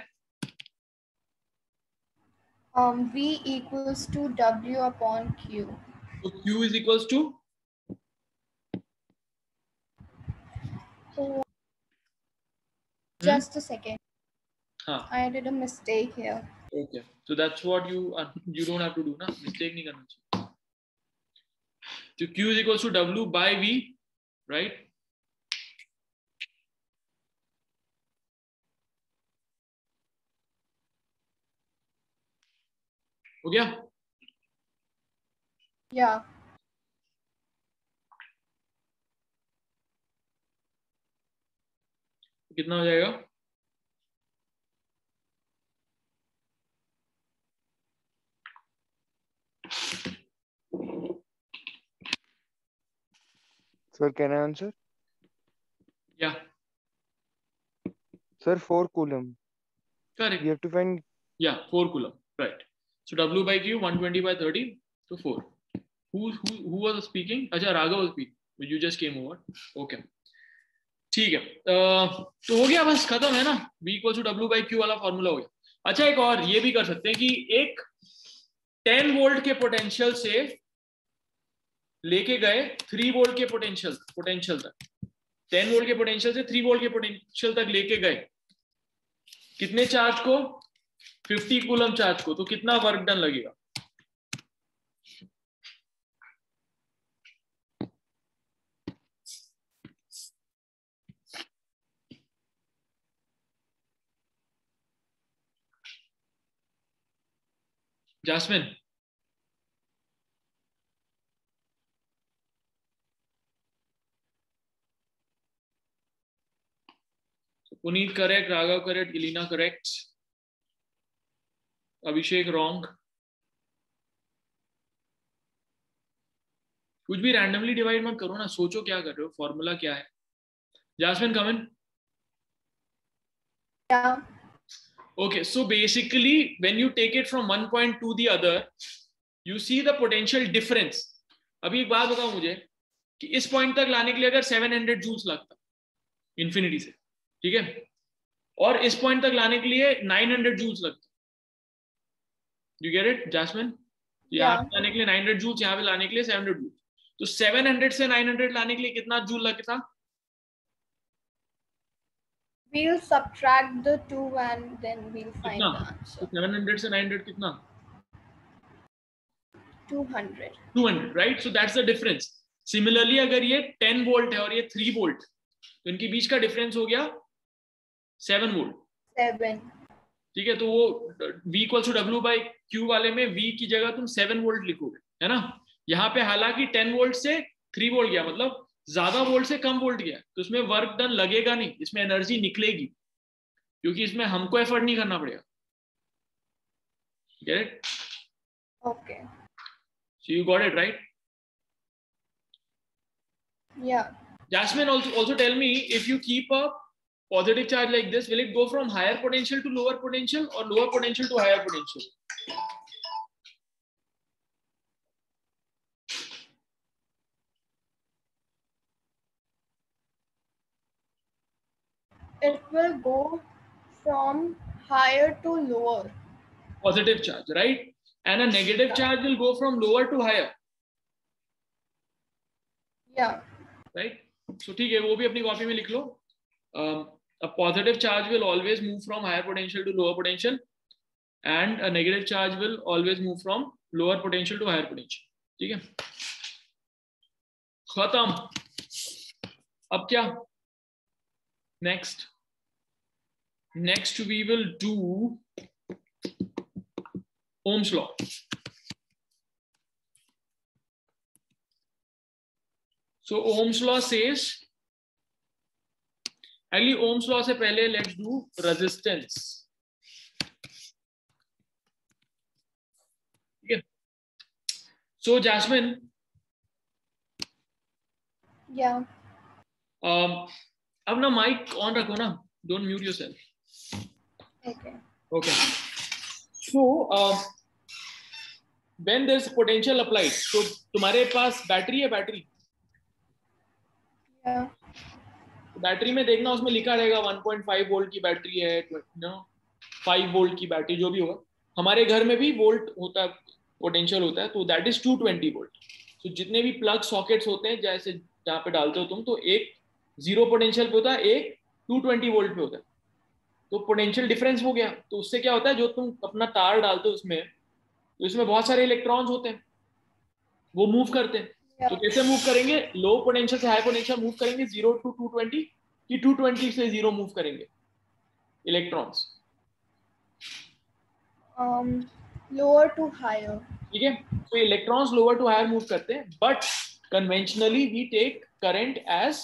[SPEAKER 3] Um, V equals to W upon Q.
[SPEAKER 1] So Q is equals to?
[SPEAKER 3] Oh, just a second.
[SPEAKER 1] हाँ.
[SPEAKER 3] I did a mistake here.
[SPEAKER 1] Okay. So that's what you uh, you don't have to do ना. Mistake नहीं करना चाहिए. So Q is equals to W by V, right? हो गया?
[SPEAKER 3] Yeah.
[SPEAKER 1] कितना हो जाएगा?
[SPEAKER 7] Sir, can I answer?
[SPEAKER 1] Yeah.
[SPEAKER 7] Sir, four coulomb.
[SPEAKER 1] Correct.
[SPEAKER 7] You have to find.
[SPEAKER 1] Yeah, four coulomb. Right. So W by Q, one twenty by thirty, so four. Who who who was speaking? अच्छा, Raghav was speaking. You just came over. Okay. ठीक है. uh, तो हो गया, बस खत्म है ना. B equals to W by Q वाला फॉर्मूला हो गया. अच्छा, एक और ये भी कर सकते हैं कि एक टेन वोल्ट के पोटेंशियल से लेके गए थ्री वोल्ट के पोटेंशियल पोटेंशियल तक, टेन वोल्ट के पोटेंशियल से थ्री वोल्ट के पोटेंशियल तक लेके गए. कितने चार्ज को? फिफ्टी कूलम चार्ज को. तो कितना वर्क डन लगेगा? Jasmine, Puneet correct, Raghav correct, Elina correct, Abhishek wrong. कुछ भी रैंडमली डिवाइड मत करो ना, सोचो क्या कर रहे हो, फॉर्मूला क्या है. Jasmine, come in.
[SPEAKER 3] Yeah.
[SPEAKER 1] Okay, so basically when you take it from one point to the other, you see the potential difference. अभी एक बात बताओ मुझे कि इस पॉइंट तक लाने के लिए अगर सेवन हंड्रेड जूल्स लगता इन्फिनिटी से, ठीक है, और इस पॉइंट तक लाने के लिए नाइन हंड्रेड जूल्स लगता. You get it Jasmine? यहाँ पे लाने के लिए नाइन हंड्रेड जूल्स, यहाँ पे लाने के लिए सेवन हंड्रेड जूल्स. तो सेवन हंड्रेड से नाइन हंड्रेड लाने के लिए कितना जूल लगता?
[SPEAKER 3] We'll subtract the two and then we'll find
[SPEAKER 1] कितना?
[SPEAKER 3] the answer.
[SPEAKER 1] तो seven hundred से nine hundred कितना?
[SPEAKER 3] two hundred.
[SPEAKER 1] two hundred, right? So that's the difference. Similarly, अगर ये ten वोल्ट है और ये three वोल्ट, तो इनके बीच का डिफरेंस हो गया seven वोल्ट.
[SPEAKER 3] seven.
[SPEAKER 1] ठीक है, तो वो V equals to W by Q वाले में V की जगह तुम seven वोल्ट लिखोगे, है ना? यहाँ पे हालांकि ten वोल्ट से three वोल्ट गया, मतलब ज्यादा वोल्ट से कम वोल्ट गया, तो इसमें वर्क डन लगेगा नहीं, इसमें एनर्जी निकलेगी, क्योंकि इसमें हमको एफर्ट नहीं करना पड़ेगा. Get it?
[SPEAKER 3] Okay.
[SPEAKER 1] So you got it, right?
[SPEAKER 3] Yeah.
[SPEAKER 1] Jasmine, also also tell me, if you keep a positive charge like this, will it go from higher potential to lower potential or lower potential to higher potential?
[SPEAKER 3] It will go from higher to lower.
[SPEAKER 1] Positive charge, right? And a negative charge will go from lower to higher.
[SPEAKER 3] Yeah.
[SPEAKER 1] Right? So ठीक है, वो भी अपनी copy में लिख लो. Um, a positive charge will always move from higher potential to lower potential, and a negative charge will always move from lower potential to higher potential. ठीक है? खत्म. अब क्या? Next. Next we will do Ohm's law. So Ohm's law says, actually Ohm's law से पहले let's do resistance. Okay. So Jasmine.
[SPEAKER 3] Yeah.
[SPEAKER 1] Um, अब ना mic on रखो ना. Don't mute yourself.
[SPEAKER 3] Okay.
[SPEAKER 1] Okay. So uh, when there's potential applied, so तुम्हारे पास battery है battery.
[SPEAKER 3] Yeah.
[SPEAKER 1] Battery में देखना, उसमें लिखा रहेगा one point five वोल्ट की बैटरी है, नो five वोल्ट की बैटरी, जो भी होगा. हमारे घर में भी वोल्ट होता है, पोटेंशियल होता है, तो that is two twenty volt. तो जितने भी प्लग सॉकेट्स होते हैं, जैसे जहाँ पे डालते हो तुम, तो एक जीरो पोटेंशियल पे होता है, एक two twenty वोल्ट पे होता है. तो पोटेंशियल डिफरेंस हो गया. तो उससे क्या होता है, जो तुम अपना तार डालते हो उसमें, तो इसमें बहुत सारे इलेक्ट्रॉन्स होते हैं, वो मूव करते हैं.
[SPEAKER 3] Yeah.
[SPEAKER 1] तो कैसे मूव करेंगे? लो पोटेंशियल से हाई पोटेंशियल मूव करेंगे, जीरो टू टू ट्वेंटी कि टू ट्वेंटी से जीरो मूव करेंगे electrons.
[SPEAKER 3] Um, lower to higher.
[SPEAKER 1] ठीक है, तो electrons lower to higher move करते हैं, but conventionally we take current as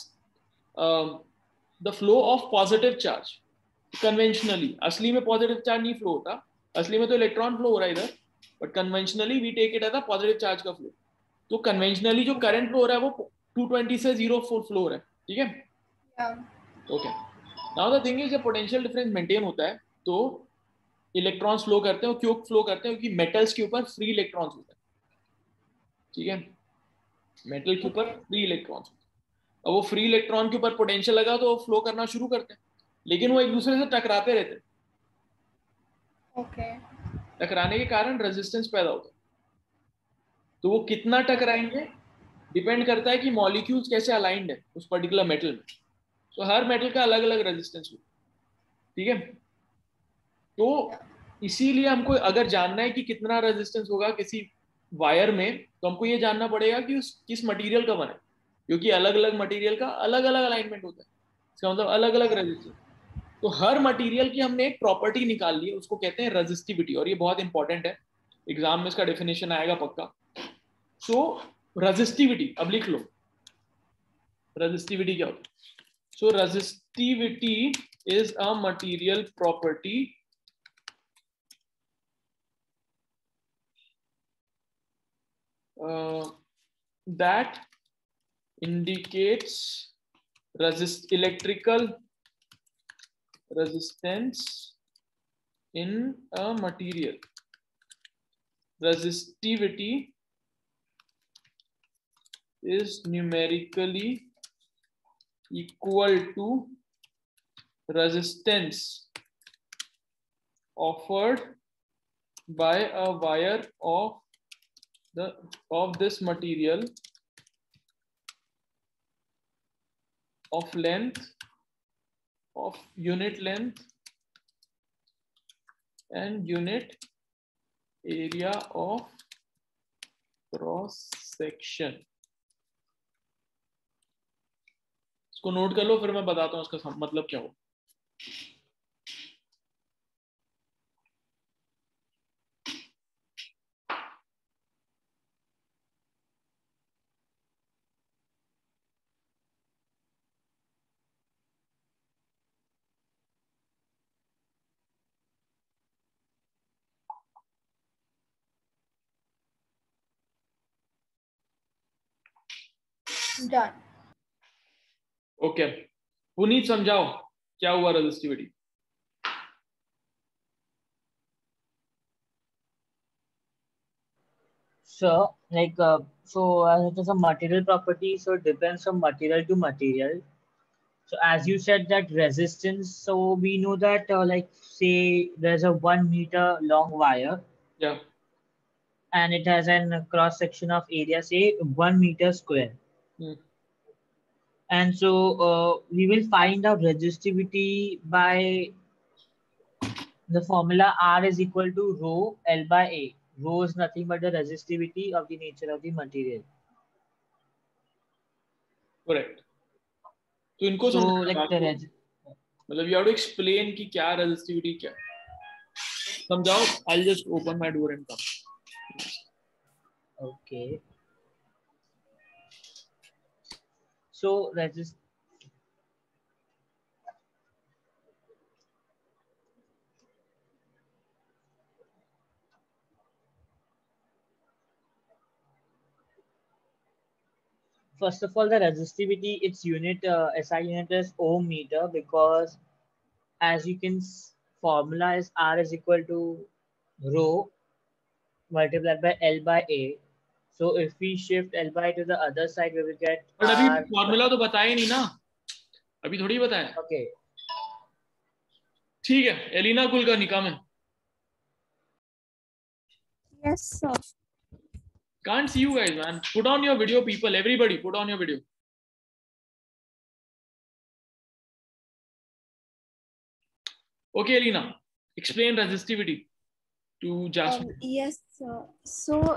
[SPEAKER 1] the flow of positive charge. Conventionally, असली में पॉजिटिव चार्ज नहीं फ्लो होता, असली में तो इलेक्ट्रॉन फ्लो हो रहा है इधर, but conventionally we take it as a positive charge का फ्लो. तो कन्वेंशनली जो करंट फ्लो हो रहा है वो टू ट्वेंटी से जीरो फ्लो हो रहा है. ठीक है, okay. Now the thing is, जब पोटेंशियल डिफरेंस मेंटेन होता है तो इलेक्ट्रॉन्स फ्लो करते हैं. क्यों फ्लो करते हैं? क्योंकि मेटल्स के ऊपर फ्री इलेक्ट्रॉन्स होते हैं. ठीक है, मेटल के ऊपर फ्री इलेक्ट्रॉन्स होते हैं. अब वो फ्री इलेक्ट्रॉन के ऊपर पोटेंशियल लगा तो वो फ्लो करना शुरू करते हैं, लेकिन वो एक दूसरे से टकराते रहते हैं.
[SPEAKER 3] Okay.
[SPEAKER 1] टकराने के कारण रेजिस्टेंस पैदा होता है. तो वो कितना टकराएंगे डिपेंड करता है कि मॉलिक्यूल्स कैसे अलाइंड है उस पर्टिकुलर मेटल में. तो हर मेटल का अलग अलग रेजिस्टेंस होता है. ठीक है, तो इसीलिए हमको अगर जानना है कि कितना रेजिस्टेंस होगा किसी वायर में, तो हमको ये जानना पड़ेगा कि उस किस मटेरियल का बना है, क्योंकि अलग अलग मटेरियल का अलग अलग अलाइनमेंट होता है. इसका मतलब अलग अलग रेजिस्टेंस. तो हर मटेरियल की हमने एक प्रॉपर्टी निकाल ली है, उसको कहते हैं रेजिस्टिविटी, और ये बहुत इंपॉर्टेंट है, एग्जाम में इसका डेफिनेशन आएगा पक्का. सो रेजिस्टिविटी अब लिख लो, रेजिस्टिविटी क्या होता है? So resistivity is a material property uh, that indicates resist electrical resistance in a material. Resistivity is numerically equal to resistance offered by a wire of the of this material of length of unit length and unit area of cross section. इसको note कर लो, फिर मैं बताता हूँ इसका मतलब क्या हो.
[SPEAKER 3] Done.
[SPEAKER 1] ओके, पुनीत समझाओ क्या हुआ resistivity.
[SPEAKER 4] So, like, uh, so as it is a material property, so it depends from material to material. So as you said that resistance, so we know that uh, like say there's a one meter long wire.
[SPEAKER 1] Yeah.
[SPEAKER 4] And it has a cross section of area, say one meter square.
[SPEAKER 1] Hmm.
[SPEAKER 4] And so uh, we will find out resistivity by the formula R is equal to rho L by A. Rho is nothing but the resistivity of the nature of the material.
[SPEAKER 1] Correct. तो इनको
[SPEAKER 4] So
[SPEAKER 1] समझाना
[SPEAKER 4] like the res
[SPEAKER 1] मतलब you have to explain कि क्या resistivity क्या समझाओ. I'll just open my door and come.
[SPEAKER 4] Okay. So resist First of all, the resistivity, its unit, uh, S I unit is ohm meter, because as you can formula is R is equal to rho multiplied by L by A. So if we shift L by A to the other side, we will get
[SPEAKER 1] But
[SPEAKER 4] R.
[SPEAKER 1] अभी formula तो बताया नहीं ना, अभी थोड़ी बताया.
[SPEAKER 4] Okay.
[SPEAKER 1] ठीक है, Elina Kulkarni, come in.
[SPEAKER 6] Yes, sir.
[SPEAKER 1] Can't see you guys, man. Put on your video, people. Everybody, put on your video. Okay, Elena, explain resistivity to Jasmine.
[SPEAKER 6] Um, yes, sir. So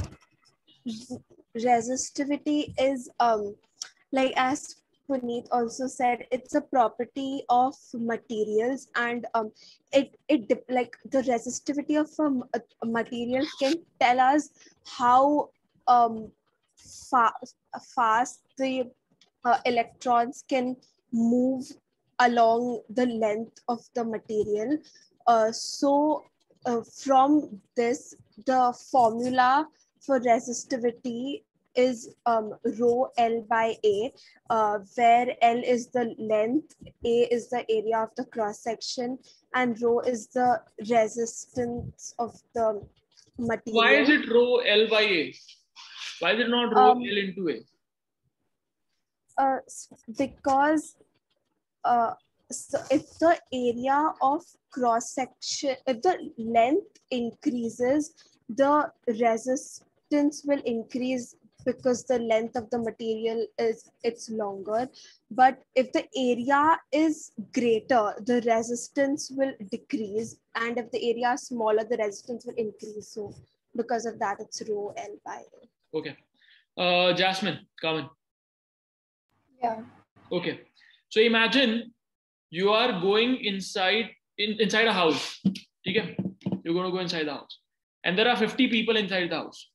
[SPEAKER 6] resistivity is um like as Puneet also said, it's a property of materials, and um it it dep- like the resistivity of a, m- a material can tell us how um fast fast the uh, electrons can move along the length of the material. Uh, so uh, from this, the formula for resistivity is um, rho L by A, uh, where L is the length, A is the area of the cross section, and rho is the resistance of the material.
[SPEAKER 1] Why is it rho L by A? Why is it not rho
[SPEAKER 6] Um,
[SPEAKER 1] L into A?
[SPEAKER 6] Uh, because uh, so if the area of cross section, if the length increases, the resistance will increase because the length of the material is it's longer. But if the area is greater, the resistance will decrease, and if the area is smaller, the resistance will increase. So because of that, it's rho L by A.
[SPEAKER 1] Okay. Uh, Jasmine, come in.
[SPEAKER 3] Yeah.
[SPEAKER 1] Okay. So imagine you are going inside in, inside a house. Okay? You're going to go inside the house. And there are fifty people inside the house.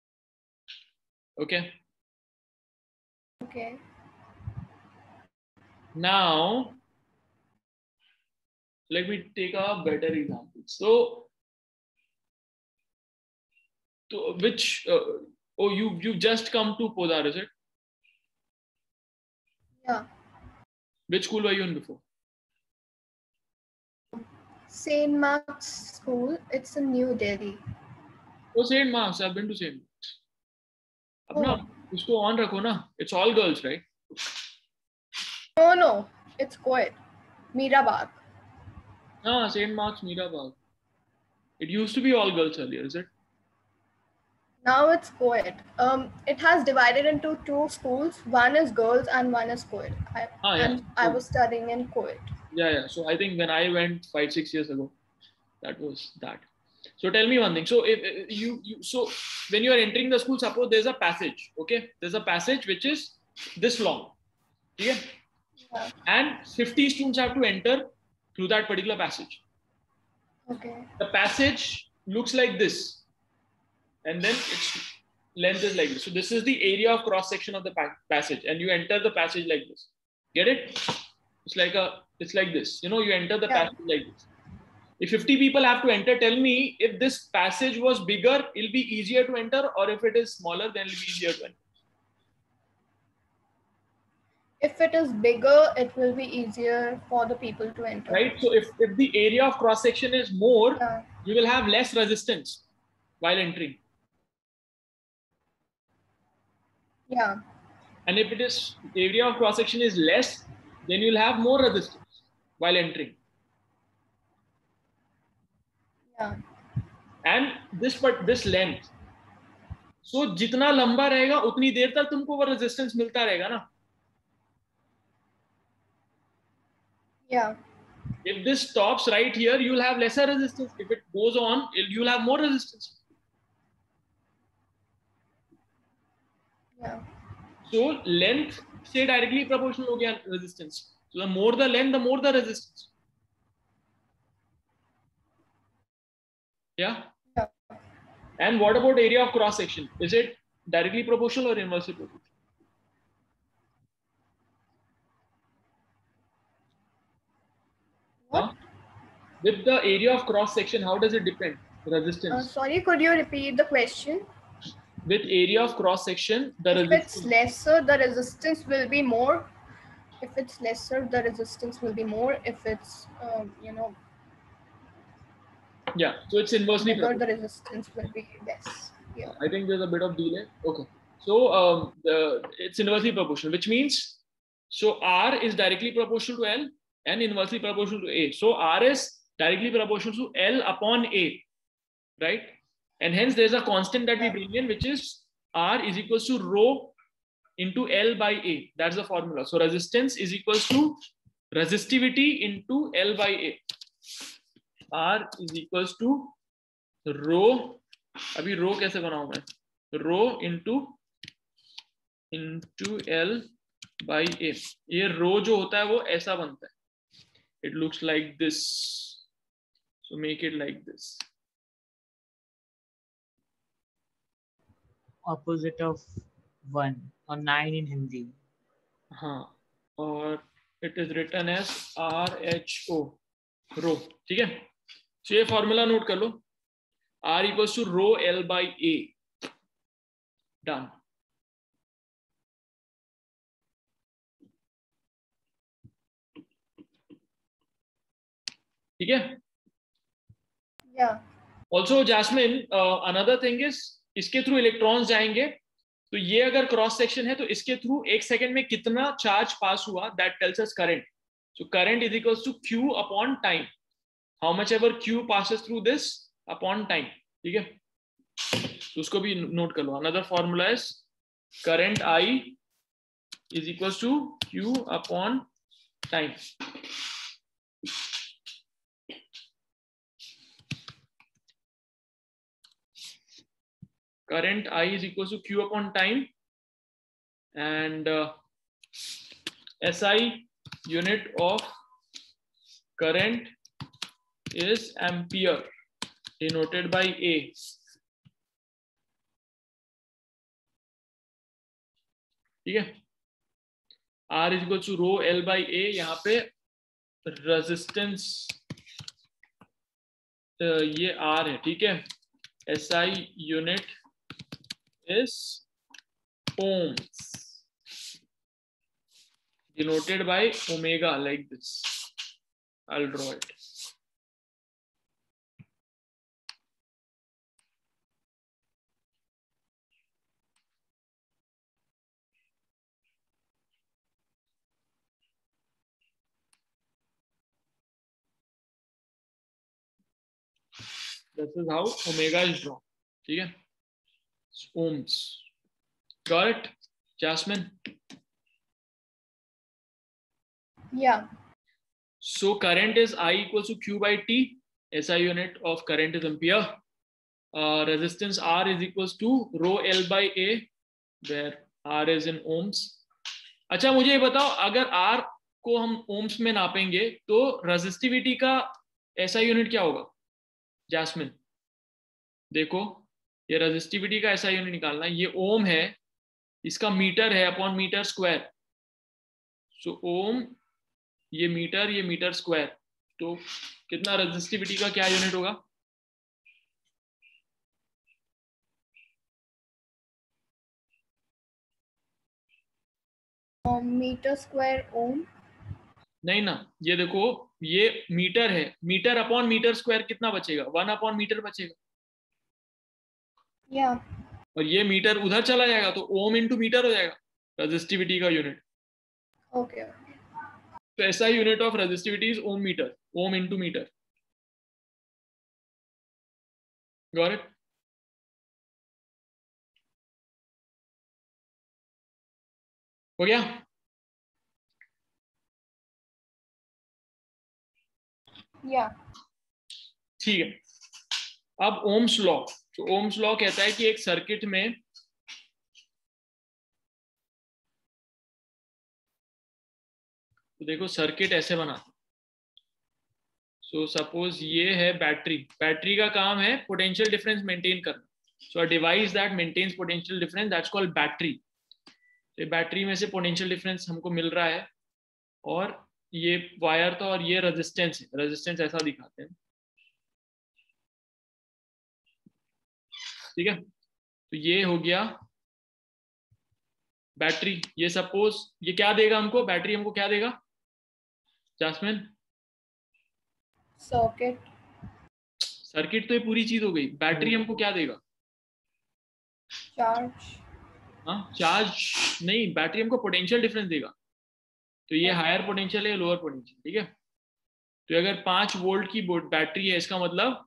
[SPEAKER 1] Okay?
[SPEAKER 3] Okay.
[SPEAKER 1] Now, let me take a better example. So, to which, uh, oh, you, you just come to Podar, is it?
[SPEAKER 3] Yeah.
[SPEAKER 1] Which school were you in before?
[SPEAKER 3] Saint Mark's School. It's in New Delhi.
[SPEAKER 1] Oh, Saint Mark's. I've been to Saint Mark's. Apna,
[SPEAKER 3] Oh.
[SPEAKER 1] usko on rakho na. It's all girls, right?
[SPEAKER 3] No, no. It's co-ed. Mirabag.
[SPEAKER 1] Ah, Saint Mark's, Mirabag. It used to be all girls earlier, is it?
[SPEAKER 3] Now it's co-ed. Um, it has divided into two schools. One is girls and one is co-ed. I,
[SPEAKER 1] Ah, yeah.
[SPEAKER 3] and I was studying in co-ed.
[SPEAKER 1] Yeah, yeah. So I think when I went five, six years ago, that was that. So tell me one thing. So if, if you, you, so when you are entering the school, suppose there's a passage. Okay, there's a passage which is this long. Yeah.
[SPEAKER 3] Yeah.
[SPEAKER 1] And fifty students have to enter through that particular passage.
[SPEAKER 3] Okay.
[SPEAKER 1] The passage looks like this, and then its length is like this. So this is the area of cross section of the pa passage, and you enter the passage like this. Get it? It's like a, it's like this. You know, you enter the
[SPEAKER 3] Yeah.
[SPEAKER 1] passage like this. If fifty people have to enter, tell me if this passage was bigger, it'll be easier to enter, or if it is smaller, then it'll be easier to enter.
[SPEAKER 3] If it is bigger, it will be easier for the people to enter.
[SPEAKER 1] Right? So if, if the area of cross section is more,
[SPEAKER 3] Yeah.
[SPEAKER 1] you will have less resistance while entering.
[SPEAKER 3] Yeah.
[SPEAKER 1] And if it is area of cross section is less, then you'll have more resistance while entering.
[SPEAKER 3] Yeah.
[SPEAKER 1] And this but this length. So जितना लंबा रहेगा उतनी देर तक तुमको वो resistance मिलता रहेगा ना.
[SPEAKER 3] Yeah.
[SPEAKER 1] If this stops right here, you'll have lesser resistance. If it goes on, you'll have more resistance.
[SPEAKER 3] Yeah.
[SPEAKER 1] So length से directly proportional हो गया resistance. So the more the length, the more the resistance. Yeah.
[SPEAKER 3] Yeah.
[SPEAKER 1] And what about area of cross section? Is it directly proportional or inversely proportional?
[SPEAKER 3] What?
[SPEAKER 1] Huh? With the area of cross section, how does it depend? Resistance.
[SPEAKER 3] Uh, sorry, could you repeat the question?
[SPEAKER 1] With area of cross section, the
[SPEAKER 3] If
[SPEAKER 1] resistance.
[SPEAKER 3] it's lesser, the resistance will be more. If it's lesser, the resistance will be more. If it's, um, you know,
[SPEAKER 1] Yeah, so it's inversely
[SPEAKER 3] bigger,
[SPEAKER 1] proportional.
[SPEAKER 3] the resistance will be less. Yeah.
[SPEAKER 1] I think there's a bit of delay. Okay. So um, the, it's inversely proportional, which means, so R is directly proportional to L and inversely proportional to A. So R is directly proportional to L upon A, right? And hence there's a constant that we bring in, which is R is equals to rho into L by A. That's the formula. So resistance is equals to resistivity into L by A. R is equals to rho. अभी रो कैसे बनाऊं मैं? रो into into L by A. ये रो जो होता है वो ऐसा बनता है. It looks like this. So make it like this.
[SPEAKER 4] Opposite of one or nine in Hindi.
[SPEAKER 1] हाँ. और it is written as R H O. रो. ठीक है? So ये formula note कर लो. R equals to rho L by A. Done. ठीक है?
[SPEAKER 3] Yeah.
[SPEAKER 1] Also, Jasmine, uh, another thing is इसके through electrons जाएंगे तो ये अगर क्रॉस सेक्शन है तो इसके थ्रू एक सेकंड में कितना चार्ज पास हुआ that tells us current. So current is equals to Q upon time. How much ever Q passes through this upon time. ठीक है, तो उसको भी नोट कर लो. Another formula is current I is equals to Q upon time. Current I is equals to Q upon time, and uh, S I unit of current is ampere, denoted by A. ठीक है, R is equal to rho L by A. यहाँ पे resistance uh, ये R है. ठीक है, S I unit is ohms, denoted by omega like this. I'll draw it. This is how omega is drawn. ठीक है, ohms. Got it, Jasmine?
[SPEAKER 3] Yeah.
[SPEAKER 1] So current is I equals to Q by T. S I unit of current is ampere. Uh, resistance R is equals to rho L by A, where R is in ohms. अच्छा मुझे ये बताओ, अगर R को हम ohms में नापेंगे तो resistivity का S I यूनिट क्या होगा? जैस्मिन देखो, ये resistivity का S I यूनिट निकालना, ये ओम है, इसका मीटर है upon meter square. So ohm ये मीटर, ये मीटर स्क्वायर, तो कितना रेजिस्टिविटी का क्या यूनिट होगा?
[SPEAKER 3] Meter square ohm.
[SPEAKER 1] नहीं ना, ये देखो, ये मीटर है, मीटर अपॉन मीटर स्क्वायर कितना बचेगा? वन अपॉन मीटर बचेगा.
[SPEAKER 3] या
[SPEAKER 1] और ये मीटर उधर चला जाएगा तो ओम इंटू मीटर हो जाएगा रेजिस्टिविटी का यूनिट.
[SPEAKER 3] ओके.
[SPEAKER 1] तो ऐसा unit of resistivity is ohm meter, ohm into meter. Got it? हो गया?
[SPEAKER 3] या
[SPEAKER 1] ठीक है. अब ओम्स लॉ. तो ओम्स लॉ कहता है कि एक सर्किट में तो देखो सर्किट ऐसे बना. सो सपोज ये है बैटरी. बैटरी का काम है पोटेंशियल डिफरेंस मेंटेन करना. So a device that maintains potential difference, that's called battery. तो बैटरी में से पोटेंशियल डिफरेंस हमको मिल रहा है, और ये वायर था और ये रेजिस्टेंस है. रेजिस्टेंस ऐसा दिखाते हैं, ठीक है. तो ये हो गया बैटरी. ये सपोज ये क्या देगा हमको? बैटरी हमको क्या देगा जैस्मिन?
[SPEAKER 3] सर्किट.
[SPEAKER 1] सर्किट तो ये पूरी चीज हो गई. बैटरी हमको क्या देगा?
[SPEAKER 3] चार्ज.
[SPEAKER 1] हाँ, चार्ज नहीं, बैटरी हमको पोटेंशियल डिफरेंस देगा. तो ये हायर पोटेंशियल है, लोअर पोटेंशियल, ठीक है. तो अगर पांच वोल्ट की बैटरी है, इसका मतलब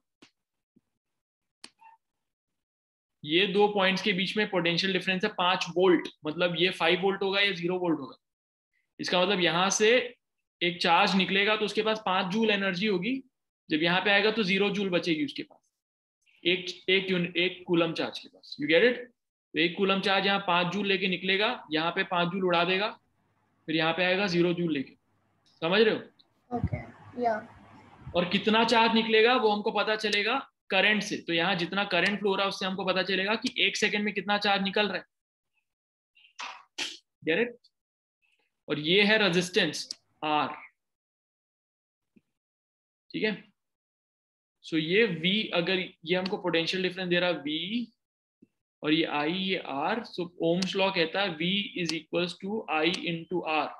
[SPEAKER 1] ये दो पॉइंट्स के बीच में पोटेंशियल डिफरेंस है पांच वोल्ट. मतलब ये फाइव वोल्ट होगा या जीरो वोल्ट होगा. इसका मतलब यहां से एक चार्ज निकलेगा तो उसके पास पांच जूल एनर्जी होगी. जब यहाँ पे आएगा तो जीरो जूल बचेगी उसके पास, एक एक यूनिट एक कूलम चार्ज के पास. You get it? तो एक कूलम चार्ज यहाँ पांच जूल लेके निकलेगा, यहाँ पे पांच जूल उड़ा देगा, फिर यहाँ पे आएगा जीरो जूल लेके. समझ रहे हो?
[SPEAKER 3] ओके. या
[SPEAKER 1] और कितना चार्ज निकलेगा वो हमको पता चलेगा करंट से. तो यहाँ जितना करंट फ्लो हो रहा है उससे हमको पता चलेगा कि एक सेकंड में कितना चार्ज निकल रहा है. Get it? और ये है रेजिस्टेंस आर, ठीक है. सो so ये V, अगर ये हमको पोटेंशियल डिफरेंस दे रहा है V, और ये I, ये R. सो ओम्स लॉ कहता है V is equals to I into R.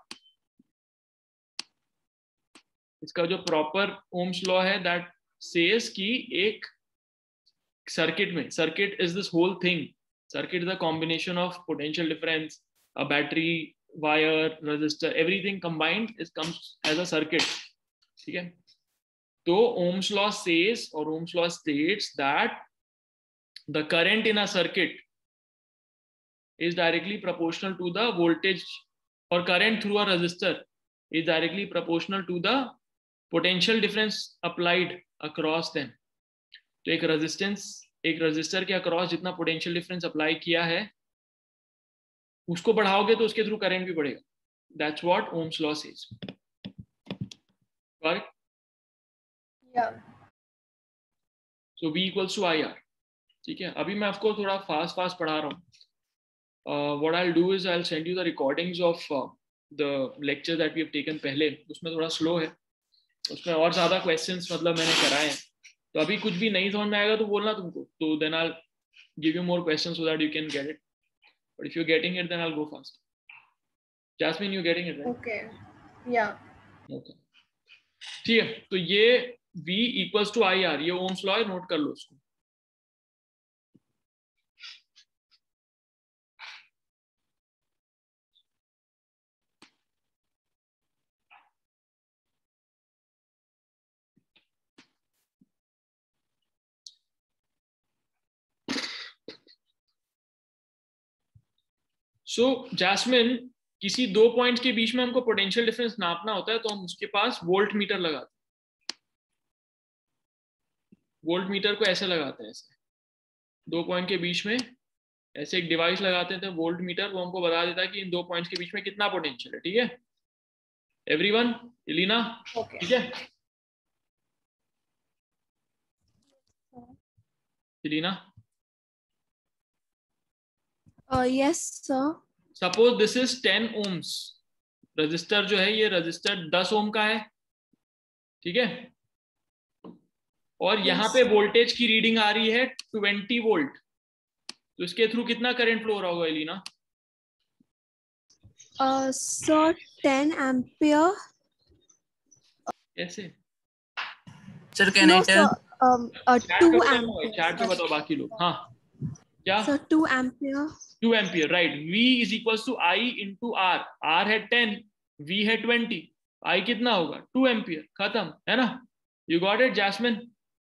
[SPEAKER 1] इसका जो प्रॉपर ओम्स लॉ है दैट सेज कि एक सर्किट में, circuit is this whole thing. Circuit is a combination of potential difference, a battery, wire, resistor, everything combined is comes as a circuit, ठीक है. तो Ohm's law says, or Ohm's law states that the current in a circuit is directly proportional to the voltage, or current through a resistor is directly proportional to the potential difference applied across them. तो एक resistance, एक resistor के across जितना potential difference apply किया है उसको बढ़ाओगे तो उसके थ्रू करंट भी बढ़ेगा. That's what Ohm's law says. Got it?
[SPEAKER 3] या
[SPEAKER 1] सो V equals to I R. ठीक है. अभी मैं आपको थोड़ा फास्ट फास्ट पढ़ा रहा हूँ. What I will do is I will send you the recordings of the lecture that we have taken पहले. उसमें थोड़ा स्लो है, उसमें और ज्यादा क्वेश्चंस मतलब मैंने कराए हैं. तो अभी कुछ भी नहीं समझ में आएगा तो बोलना तुमको, तो then I will give you more questions so that you can get it. But if you are getting it then I will go fast. Jasmine, you getting it?
[SPEAKER 3] Okay. या
[SPEAKER 1] ओके, ठीक है. तो ये V equals to I R, ये Ohm's law है, note कर लो इसको. So Jasmine, किसी दो पॉइंट्स के बीच में हमको पोटेंशियल डिफरेंस नापना होता है तो हम उसके पास वोल्ट मीटर लगाते हैं। वोल्ट मीटर को ऐसे लगाते हैं, ऐसे दो पॉइंट के बीच में ऐसे एक डिवाइस लगाते थे वोल्ट मीटर, वो हमको बता देता है कि इन दो पॉइंट्स के बीच में कितना पोटेंशियल है। ठीक है एवरीवन, इलीना
[SPEAKER 3] Okay.
[SPEAKER 1] ठीक है Elina,
[SPEAKER 6] Uh, yes, sir.
[SPEAKER 1] Suppose this is ten ohms, resistor जो है ये रजिस्टर दस ओम का है, ठीक है, और यहाँ
[SPEAKER 6] Yes.
[SPEAKER 1] पे वोल्टेज की रीडिंग आ रही है ट्वेंटी वोल्ट, तो इसके थ्रू कितना करंट फ्लो हो रहा होगा Elina?
[SPEAKER 6] Uh, so ten ampere.
[SPEAKER 1] कैसे?
[SPEAKER 8] Sir, can
[SPEAKER 6] No,
[SPEAKER 8] I tell?
[SPEAKER 6] sir. Um, uh,
[SPEAKER 1] chat
[SPEAKER 6] two
[SPEAKER 1] पे बताओ,
[SPEAKER 6] ampere.
[SPEAKER 1] चैट पे बताओ बाकी लोग। हाँ क्या?
[SPEAKER 6] So two ampere.
[SPEAKER 1] Two ampere, right. V is equals to I into R, R है टेन, V है ट्वेंटी, I कितना होगा? टू एम्पियर, खत्म है ना? You got it Jasmine?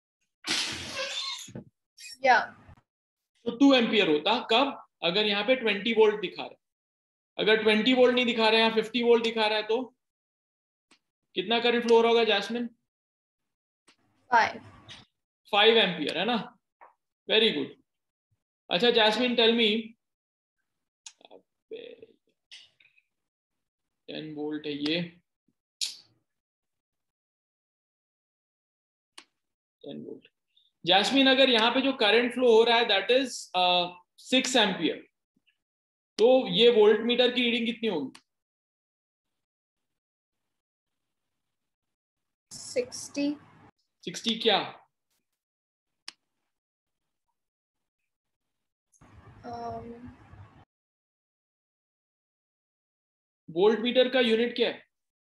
[SPEAKER 3] Yeah.
[SPEAKER 1] तो टू एम्पियर होता कब? अगर यहाँ पे ट्वेंटी वोल्ट दिखा रहा है। अगर ट्वेंटी वोल्ट नहीं दिखा रहा है, यहाँ फिफ्टी वोल्ट दिखा रहा है, तो कितना करंट फ्लो हो रहा होगा जैस्मिन?
[SPEAKER 3] Five.
[SPEAKER 1] फाइव एम्पियर, है ना? Very good. अच्छा Jasmine tell me, ten volt है ये, टेन वोल्ट। जैस्मिन अगर यहाँ पे जो करंट फ्लो हो रहा है दैट इज सिक्स एम्पियर, तो ये वोल्ट मीटर की रीडिंग कितनी होगी?
[SPEAKER 3] Sixty.
[SPEAKER 1] सिक्सटी क्या?
[SPEAKER 3] Um,
[SPEAKER 1] वोल्ट मीटर का यूनिट क्या है?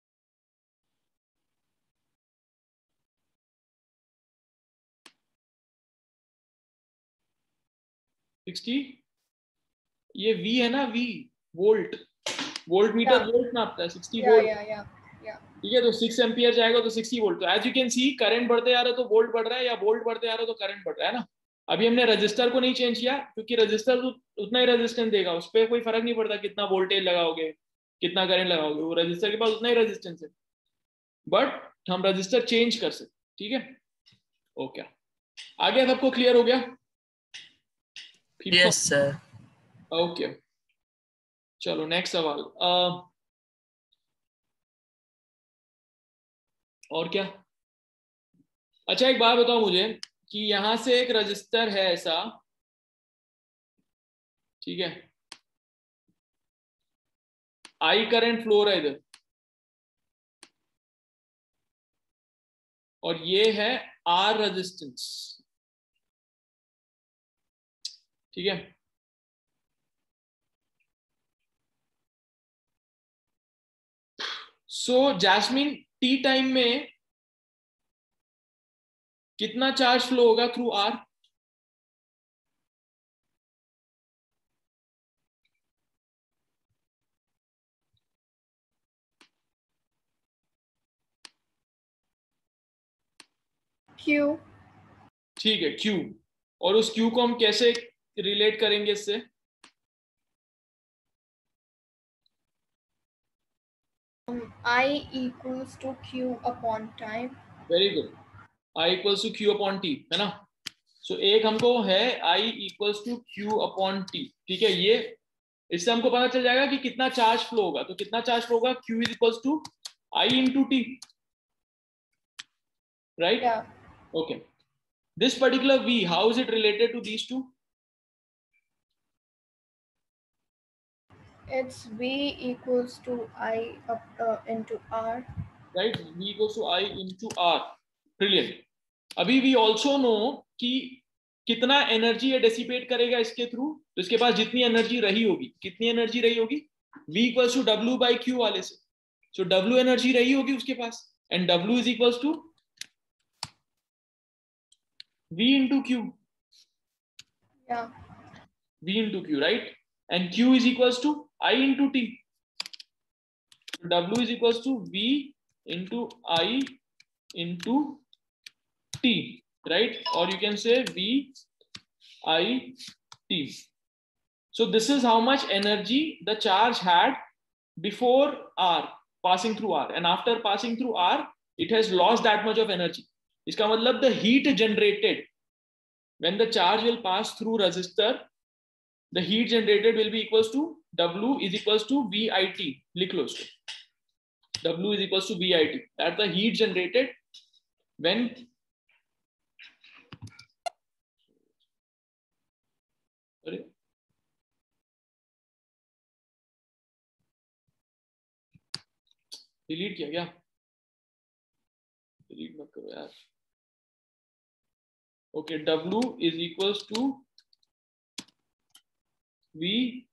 [SPEAKER 1] सिक्सटी, ये V है ना, V volt, volt meter
[SPEAKER 3] Yeah.
[SPEAKER 1] Volt नापता है, sixty
[SPEAKER 3] yeah,
[SPEAKER 1] volt,
[SPEAKER 3] yeah, yeah, yeah.
[SPEAKER 1] ठीक है, तो सिक्स एम्पियर जाएगा तो सिक्सटी वोल्ट। तो as you can see current बढ़ते जा रहा है तो वोल्ट बढ़ रहा है, या वोल्ट बढ़ते जा रहा है तो करंट बढ़ रहा है ना। अभी हमने रजिस्टर को नहीं चेंज किया क्योंकि रजिस्टर तो उतना ही रेजिस्टेंस देगा, उस पर कोई फर्क नहीं पड़ता कितना वोल्टेज लगाओगे, कितना करंट लगाओगे, वो रजिस्टर के पास उतना ही रेजिस्टेंस है, बट हम रजिस्टर चेंज कर सकते, ठीक है। ओके, आगे सबको क्लियर हो गया?
[SPEAKER 8] Yes, sir.
[SPEAKER 1] ओके, चलो नेक्स्ट सवाल। uh, और क्या? अच्छा एक बात बताओ मुझे कि यहां से एक रजिस्टर है ऐसा, ठीक है, आई करंट फ्लो रहा है इधर, और ये है आर रेजिस्टेंस, ठीक है। सो जैस्मिन टी टाइम में कितना चार्ज फ्लो होगा थ्रू आर?
[SPEAKER 3] Q.
[SPEAKER 1] ठीक है Q, और उस Q को हम कैसे रिलेट करेंगे इससे?
[SPEAKER 3] Um, I equals to Q upon time.
[SPEAKER 1] Very good, I equals to Q upon T, है ना। सो so, एक हमको है I equals to Q upon T, ठीक है। ये इससे हमको पता चल जाएगा कि कितना चार्ज फ्लो होगा, तो कितना चार्ज फ्लो होगा? Q is equals to I into T, right?
[SPEAKER 3] Yeah.
[SPEAKER 1] Okay, this particular V, how is it related to these two?
[SPEAKER 3] It's V equals to I up uh, into R.
[SPEAKER 1] Right, V equals to I into R, brilliant. अभी we also know कि कितना energy ये dissipate करेगा इसके through, तो इसके पास जितनी energy रही होगी, कितनी एनर्जी रही होगी? V equals to W by Q वाले से, सो so, W एनर्जी रही होगी उसके पास, and W is equals to V into Q,
[SPEAKER 3] Yeah.
[SPEAKER 1] V into Q, right? And Q is equals to I into T. So W is equals to V into I into T, right? Or you can say V I T. So this is how much energy the charge had before R, passing through R, and after passing through R, it has lost that much of energy. इसका मतलब the heat generated when the charge will pass through resistor, the heat generated will be equals to W is equals to V I T. लिख लो इसको. W is equals to V I T. That's the heat generated when sorry. Delete किया क्या? Delete मत करो यार. Okay, W is equals to V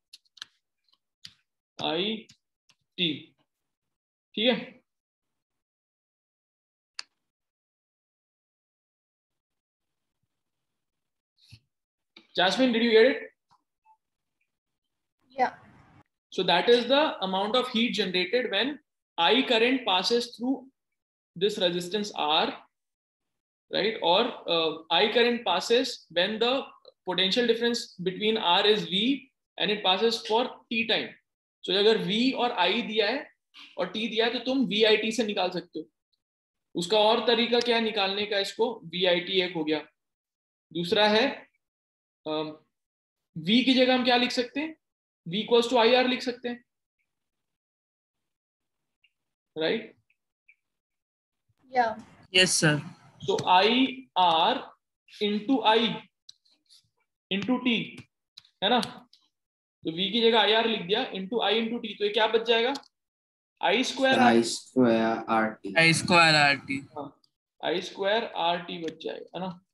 [SPEAKER 1] I T. ठीक है. Jasmine, did you get it?
[SPEAKER 3] Yeah.
[SPEAKER 1] So that is the amount of heat generated when I current passes through this resistance R, right? Or uh, I current passes when the potential difference between R is V and it passes for T time. So अगर V और I दिया है और T दिया है तो तुम V I T से निकाल सकते हो. उसका और तरीका क्या है निकालने का? इसको V I T एक हो गया. दूसरा है uh, V की जगह हम क्या लिख सकते हैं? V equals to I R लिख सकते हैं, right?
[SPEAKER 3] Yeah.
[SPEAKER 8] Yes, sir.
[SPEAKER 1] So I R into I into T है ना? तो V की जगह I R लिख दिया into I into T, तो ये क्या बच जाएगा? I square
[SPEAKER 2] I square R T.
[SPEAKER 8] I square R T.
[SPEAKER 1] हाँ, I square R T बच जाएगा है ना?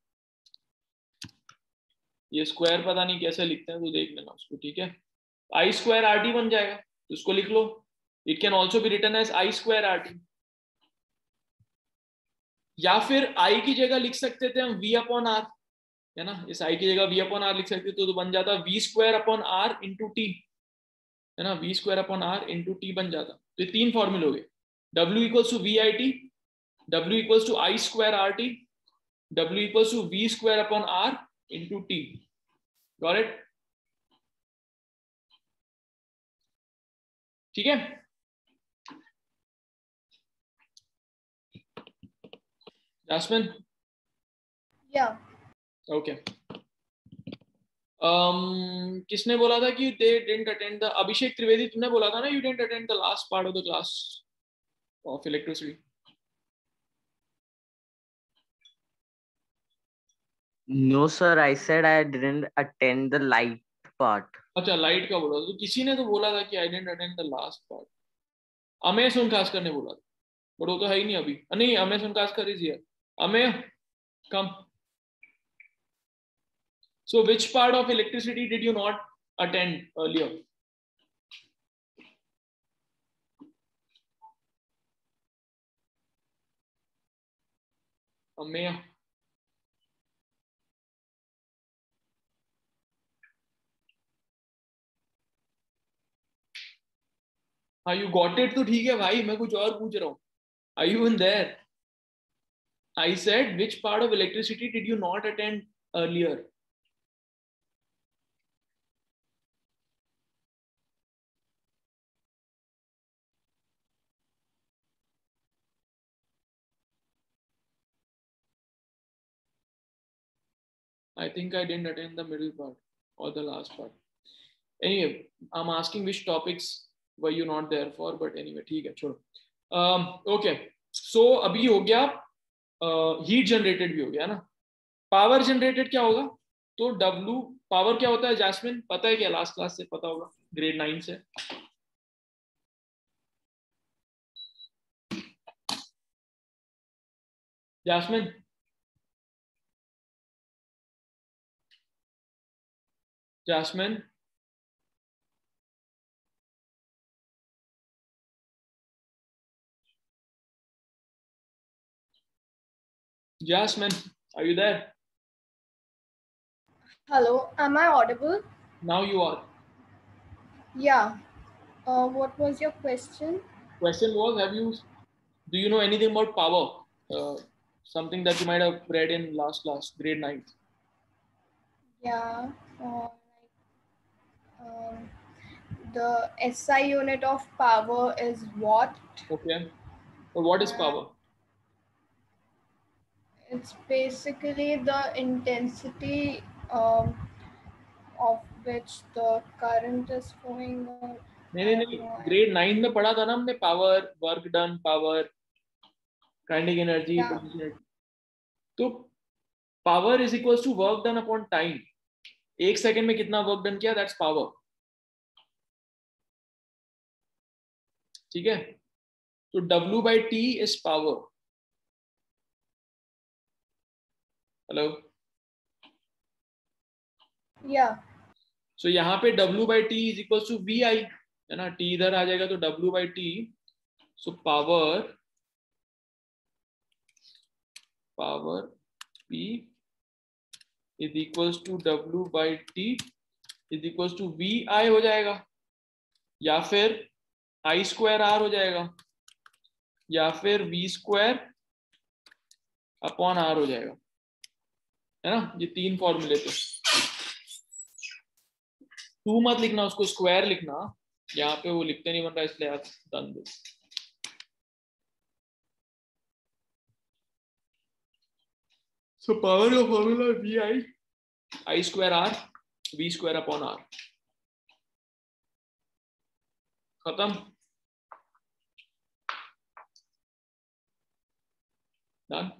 [SPEAKER 1] ये स्क्वायर पता नहीं कैसे लिखते हैं तो देख लेना उसको. ठीक है, I square R T बन जाएगा, तो उसको लिख लो. It can also be written as I square R T. या फिर I की जगह लिख सकते थे हम V upon R, है ना? इस I की जगह V upon R लिख सकते थे तो बन जाता V square upon R into T, है ना? V square upon R into T बन जाता. तो ये तीन फॉर्मूले हो गए. W equals to V I T, W equals to I square R T, W equals to V square upon R into T. Got it? ठीक है. Jasmine?
[SPEAKER 3] Yeah.
[SPEAKER 1] Okay. Um, किसने बोला था कि they didn't attend the? अभिषेक त्रिवेदी, तुमने बोला था ना you didn't attend the last part of the class of electricity.
[SPEAKER 5] No, sir. I said I didn't attend the light part.
[SPEAKER 1] अच्छा, लाइट का बोला तो किसी ने तो बोला था कि I didn't attend the last part. Ameya सुनकास्कर ने बोला था, बट वो तो है ही नहीं अभी. नहीं, Ameya Sunkaskar is here. Ameya, come. So which part of electricity did you not attend earlier? Ameya. हाँ, you got it तो ठीक है भाई, मैं कुछ और पूछ रहा हूँ. Are you in there? I said which part of electricity did you not attend earlier? I think I didn't attend the middle part or the last part. Anyway, I'm asking which topics were you not there for, but anyway, ठीक है, छोड़ो. Um, okay, so अभी हो गया heat uh, generated भी हो गया ना. पावर जनरेटेड क्या होगा? तो W पावर क्या होता है? जैस्मिन पता है क्या? लास्ट क्लास से पता होगा, ग्रेड नाइन से. Jasmine, Jasmine, Jasmine, are you there?
[SPEAKER 3] Hello, am I audible?
[SPEAKER 1] Now you are.
[SPEAKER 3] Yeah. Uh, what was your question?
[SPEAKER 1] Question was, have you, do you know anything about power? Uh, something that you might have read in last class, grade ninth.
[SPEAKER 3] Yeah. Uh, um, the S I unit of power is watt.
[SPEAKER 1] Okay. So what is power?
[SPEAKER 3] It's basically the intensity um, of which the current is flowing. Or
[SPEAKER 1] नहीं नहीं नहीं, grade nine में पढ़ा था ना हमने, power, work done, power, kinetic energy, potential energy. तो power is equals to work done upon time. एक सेकंड में कितना वर्क डन किया, दैट्स पावर. ठीक है. तो W by T is power. Hello.
[SPEAKER 3] Yeah.
[SPEAKER 1] So so, यहाँ पे W by T is equals to V I है ना. T इधर आ जाएगा तो W by T. So power power P is equals to W by T is equals to V I हो जाएगा, या फिर I स्क्वायर R हो जाएगा, या फिर V स्क्वायर अपॉन R हो जाएगा, है ना. ये तीन फॉर्मूले थे. टू मत लिखना, उसको स्क्वायर लिखना. यहाँ पे वो लिखते नहीं बन रहा, इसलिए आप डन दो. सो पावर का formula V I I square R V square upon R. खत्म. डन.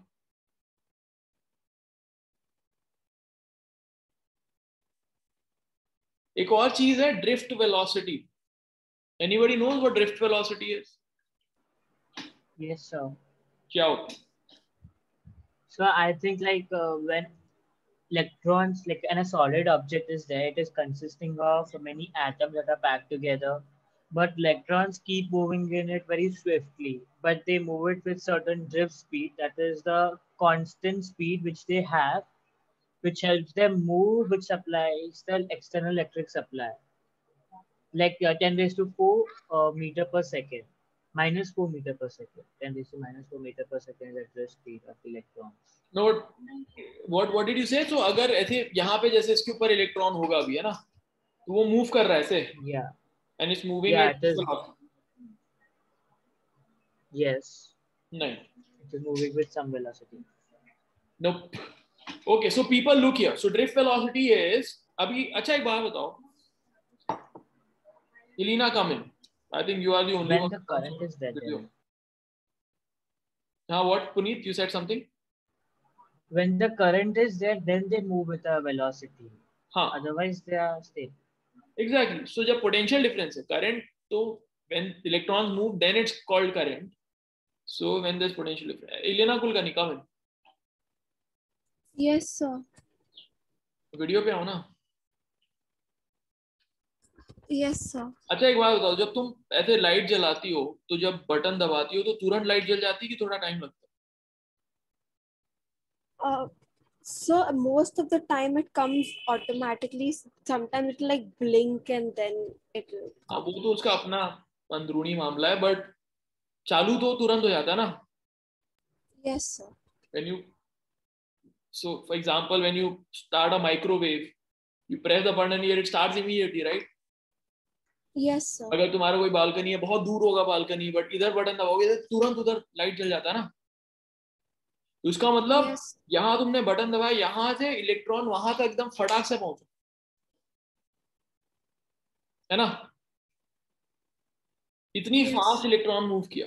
[SPEAKER 1] एक और चीज है drift velocity. Anybody knows what drift velocity is?
[SPEAKER 4] Yes, sir.
[SPEAKER 1] क्या होता है?
[SPEAKER 4] So I think like uh, when electrons, like in a solid object is there, it is consisting of many atoms that are packed together, but electrons keep moving in it very swiftly, but they move it with certain drift speed, that is the constant speed which they have, which helps them move, which supplies the external electric supply, like uh, ten raised to four uh, meter per second, minus four meter per second. ten raised to minus four meter per second is the speed of electrons.
[SPEAKER 1] No, what what did you say? So अगर ऐसे यहाँ पे जैसे इसके ऊपर electron होगा अभी, है ना, तो वो मूव कर रहा है ऐसे.
[SPEAKER 4] Yeah.
[SPEAKER 1] And it's moving
[SPEAKER 4] Yeah,
[SPEAKER 1] at
[SPEAKER 4] it is.
[SPEAKER 1] velocity.
[SPEAKER 4] Yes.
[SPEAKER 1] नहीं.
[SPEAKER 4] It is moving with some velocity.
[SPEAKER 1] Nope. Okay, so people look here. So drift velocity is अभी. अच्छा एक बात बताओ. Elena, come in. I think you are the only
[SPEAKER 4] When
[SPEAKER 1] one.
[SPEAKER 4] the current is there. Then,
[SPEAKER 1] Now what, Puneet? You said something.
[SPEAKER 4] when the current is there, then they move with a velocity.
[SPEAKER 1] हाँ.
[SPEAKER 4] Otherwise, they are stable.
[SPEAKER 1] Exactly. So जब potential difference है, current, तो when electrons move, then it's called current. So when there's potential difference. Elena Kulkarni, come in.
[SPEAKER 6] Yes, sir.
[SPEAKER 1] Video पे आओ ना.
[SPEAKER 6] Yes, sir.
[SPEAKER 1] अच्छा एक बात बताओ, जब तुम ऐसे लाइट जलाती हो तो जब बटन दबाती हो तो तुरंत लाइट जल जाती है कि थोड़ा टाइम लगता है?
[SPEAKER 6] Uh, so most of the time it comes automatically. Sometimes it like blink and then it will.
[SPEAKER 1] हाँ, वो तो उसका अपना अंदरूनी मामला है, बट चालू तो तुरंत हो जाता है ना.
[SPEAKER 6] Yes, sir.
[SPEAKER 1] When you, so for example, when you start a microwave, you press the button here, it starts immediately, right?
[SPEAKER 6] Yes, sir.
[SPEAKER 1] अगर तुम्हारा कोई बालकनी है, बहुत दूर होगा बालकनी, बट इधर बटन दबाओगे तो तुरंत उधर लाइट जल जाता है ना. तो इसका मतलब
[SPEAKER 6] Yes.
[SPEAKER 1] यहाँ तुमने बटन दबाया, यहाँ से इलेक्ट्रॉन वहां तक एकदम फटाक से पहुंचा, है ना. इतनी
[SPEAKER 6] Yes.
[SPEAKER 1] फास्ट इलेक्ट्रॉन मूव किया.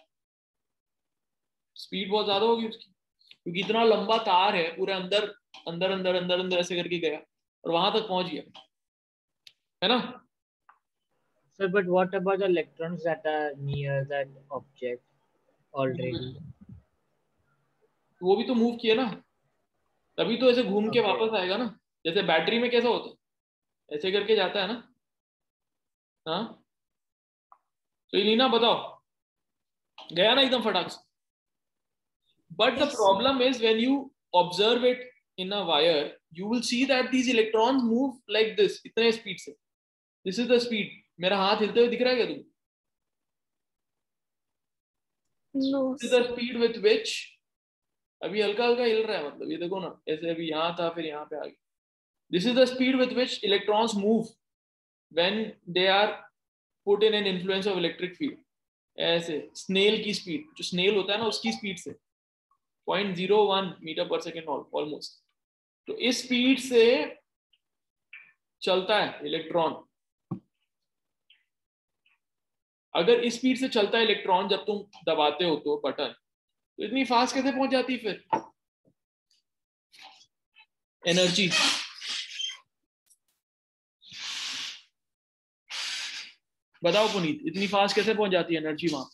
[SPEAKER 1] स्पीड बहुत ज्यादा होगी उसकी, क्योंकि इतना लंबा तार है, पूरे अंदर अंदर अंदर अंदर अंदर ऐसे करके गया और वहां तक पहुंच गया, है ना.
[SPEAKER 4] So, but what about the electrons that are near that object already?
[SPEAKER 1] वो भी तो मूव किए ना, तभी तो ऐसे घूम के
[SPEAKER 4] Okay.
[SPEAKER 1] वापस आएगा ना. जैसे बैटरी में कैसा होता है, ऐसे करके जाता है ना. हाँ, तो इलीना बताओ, गया ना एकदम फटाक से. But the problem is when you observe it in a wire, you will see that these electrons move like this, इतने स्पीड से. This is the speed. मेरा हाथ हिलते हुए दिख रहा है क्या तुमको?
[SPEAKER 6] No.
[SPEAKER 1] This is the speed with which, अभी हल्का हल्का हिल रहा है, मतलब ये देखो ना, ऐसे अभी यहाँ था फिर यहाँ पे आ गया. This is the speed with which electrons move when they are put in an influence of electric field. ऐसे स्नेल की स्पीड, जो स्नेल होता है ना उसकी स्पीड से point zero one meter per second almost, तो इस स्पीड से चलता है इलेक्ट्रॉन. अगर इस स्पीड से चलता है इलेक्ट्रॉन जब तुम दबाते हो तो बटन, तो इतनी फास्ट कैसे पहुंच जाती है फिर एनर्जी? बताओ पुनीत, इतनी फास्ट कैसे पहुंच जाती है एनर्जी वहां?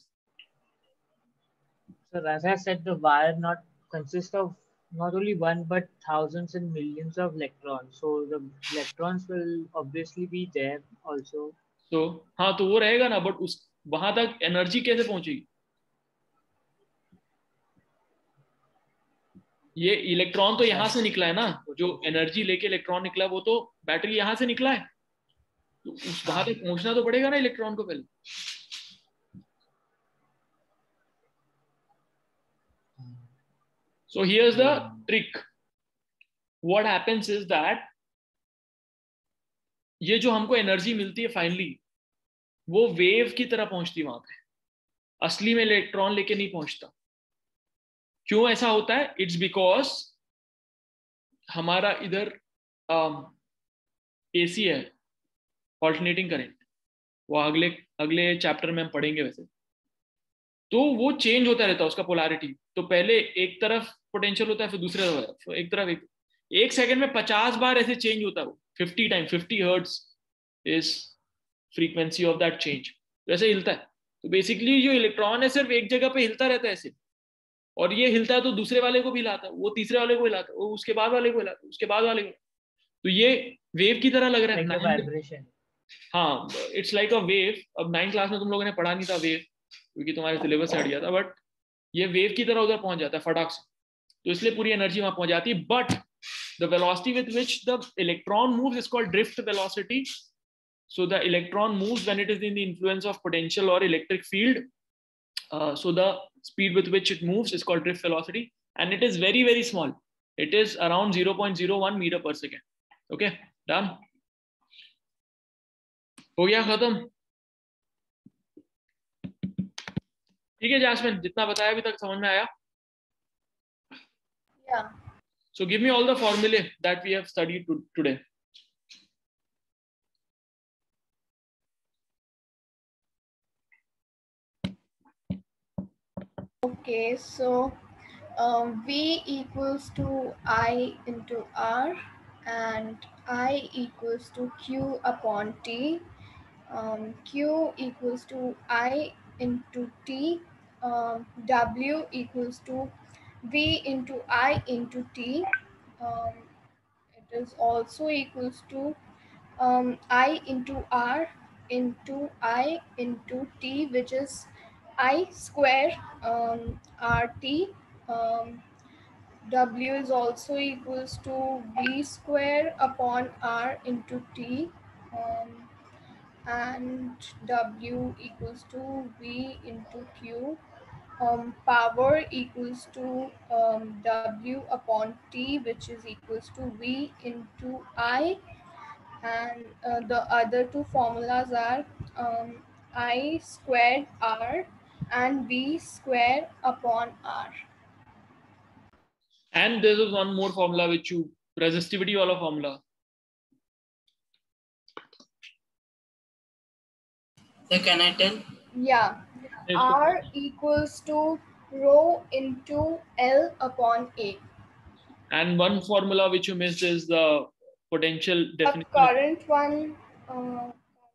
[SPEAKER 4] So as I said, the wire not consists of not only one but thousands and millions of electrons. So the electrons will obviously be there also.
[SPEAKER 1] तो हाँ, तो वो रहेगा ना, बट उस वहां तक एनर्जी कैसे पहुंचेगी? ये इलेक्ट्रॉन तो यहां से निकला है ना, जो एनर्जी लेके इलेक्ट्रॉन निकला वो तो बैटरी यहां से निकला है, तो उस वहां तक पहुंचना तो पड़ेगा ना इलेक्ट्रॉन को पहले. So here's the trick. What happens is that ये जो हमको एनर्जी मिलती है फाइनली, वो वेव की तरह पहुंचती वहां पे, असली में इलेक्ट्रॉन लेके नहीं पहुंचता. क्यों ऐसा होता है? इट्स बिकॉज हमारा इधर एसी है, ऑल्टरनेटिंग करंट, वो अगले अगले चैप्टर में हम पढ़ेंगे वैसे. तो वो चेंज होता रहता है उसका पोलैरिटी. तो पहले एक तरफ पोटेंशियल होता है, फिर दूसरे तरफ एक तरफ एक, एक सेकंड में पचास बार ऐसे चेंज होता है वो, fifty time, fifty hertz is frequency of that change. तो ऐसे हिलता है. तो बेसिकली जो इलेक्ट्रॉन है सिर्फ एक जगह पे हिलता रहता है ऐसे, और ये हिलता है तो दूसरे वाले को भी हिलाता है, वो तीसरे वाले को हिलाता है, वो उसके बाद वाले को हिलाता है, उसके बाद वाले को. तो ये वेव की तरह लग रहा है.
[SPEAKER 4] Like a vibration.
[SPEAKER 1] हाँ, इट्स लाइक अ वेव. अब नाइन क्लास में तुम लोगों ने पढ़ा नहीं था वेव, क्योंकि तुम्हारे सिलेबस से हट गया था, बट ये वेव की तरह उधर पहुंच जाता है फटाक से. तो इसलिए पूरी एनर्जी वहां पहुंच जाती है. But the velocity with which the electron moves is called drift velocity. So the electron moves when it is in the influence of potential or electric field. Uh, so the speed with which it moves is called drift velocity, and it is very very small. It is around zero point zero one meter per second. Okay, done. हो गया खत्म? ठीक है jasmine, जितना बताया अभी तक समझ में आया?
[SPEAKER 3] Yeah.
[SPEAKER 1] So give me all the formulae that we have studied to, today.
[SPEAKER 3] Okay, so um, V equals to I into R, and I equals to Q upon T. Um, Q equals to I into T. Um, W equals to V into I into T. Um, it is also equals to um, I into R into I into T, which is I square um, R T. Um, W is also equals to V square upon R into T. Um, and W equals to V into Q. Um, power equals to um, W upon T, which is equals to V into I. And uh, the other two formulas are um, I squared R and V square upon R.
[SPEAKER 1] And there is one more formula which you, resistivity wala formula.
[SPEAKER 8] So can I tell?
[SPEAKER 3] Yeah, R equals to rho into L upon A.
[SPEAKER 1] And one formula which you missed is the potential definition.
[SPEAKER 3] A current one, uh,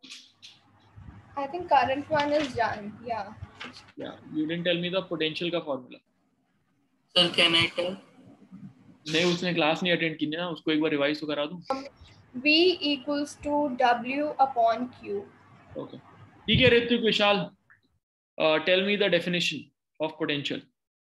[SPEAKER 3] I think current one is done. Yeah.
[SPEAKER 1] Yeah, you didn't tell me the potential का formula.
[SPEAKER 8] Sir, can I tell?
[SPEAKER 1] नहीं, उसने class नहीं attend की ना, उसको एक बार revise तो करा दूं.
[SPEAKER 3] V equals to W upon Q.
[SPEAKER 1] Okay. ठीक है ऋतिक विशाल, uh, tell me the definition of potential.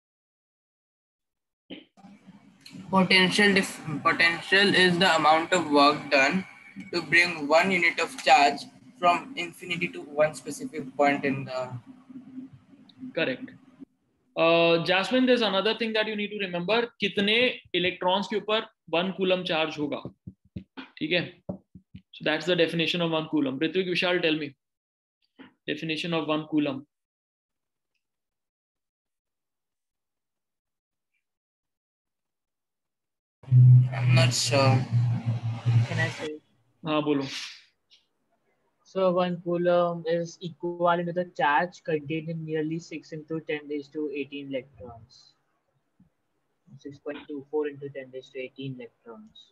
[SPEAKER 8] Potential dif potential is the amount of work done to bring one unit of charge from infinity to one specific point in the.
[SPEAKER 1] Correct. Uh, Jasmine, there's another thing that you need to remember. कितने electrons के ऊपर one coulomb charge होगा? ठीक है? So that's the definition of one coulomb. Ritvik Vishal, tell me. definition of one coulomb.
[SPEAKER 8] I'm not sure.
[SPEAKER 4] Can I say?
[SPEAKER 1] हाँ बोलो.
[SPEAKER 4] So one coulomb is equivalent to the charge contained in nearly six into ten raised to eighteen electrons. six point two four into ten raised to eighteen electrons.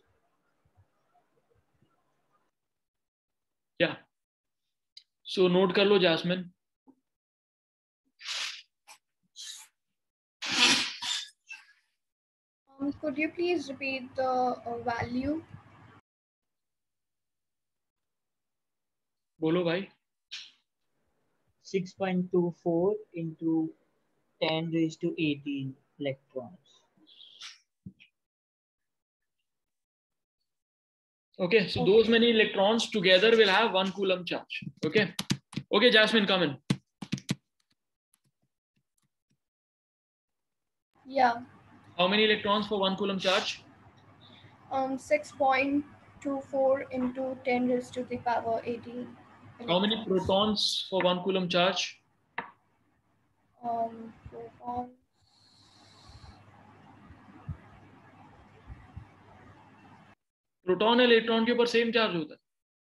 [SPEAKER 1] Yeah. So note कर लो Jasmine.
[SPEAKER 3] Um, could you please repeat the uh, value?
[SPEAKER 1] बोलो भाई.
[SPEAKER 4] six point two four into ten raised to eighteen electrons.
[SPEAKER 1] Okay, so okay. Those many electrons together will have one coulomb charge. Okay. Okay, Jasmine, come in.
[SPEAKER 3] Yeah.
[SPEAKER 1] How many electrons for one coulomb charge?
[SPEAKER 3] Um, six point two four into ten raised to the power eighteen.
[SPEAKER 1] How many protons for one coulomb charge?
[SPEAKER 3] Um, protons.
[SPEAKER 1] Proton और electron के ऊपर same charge होता है.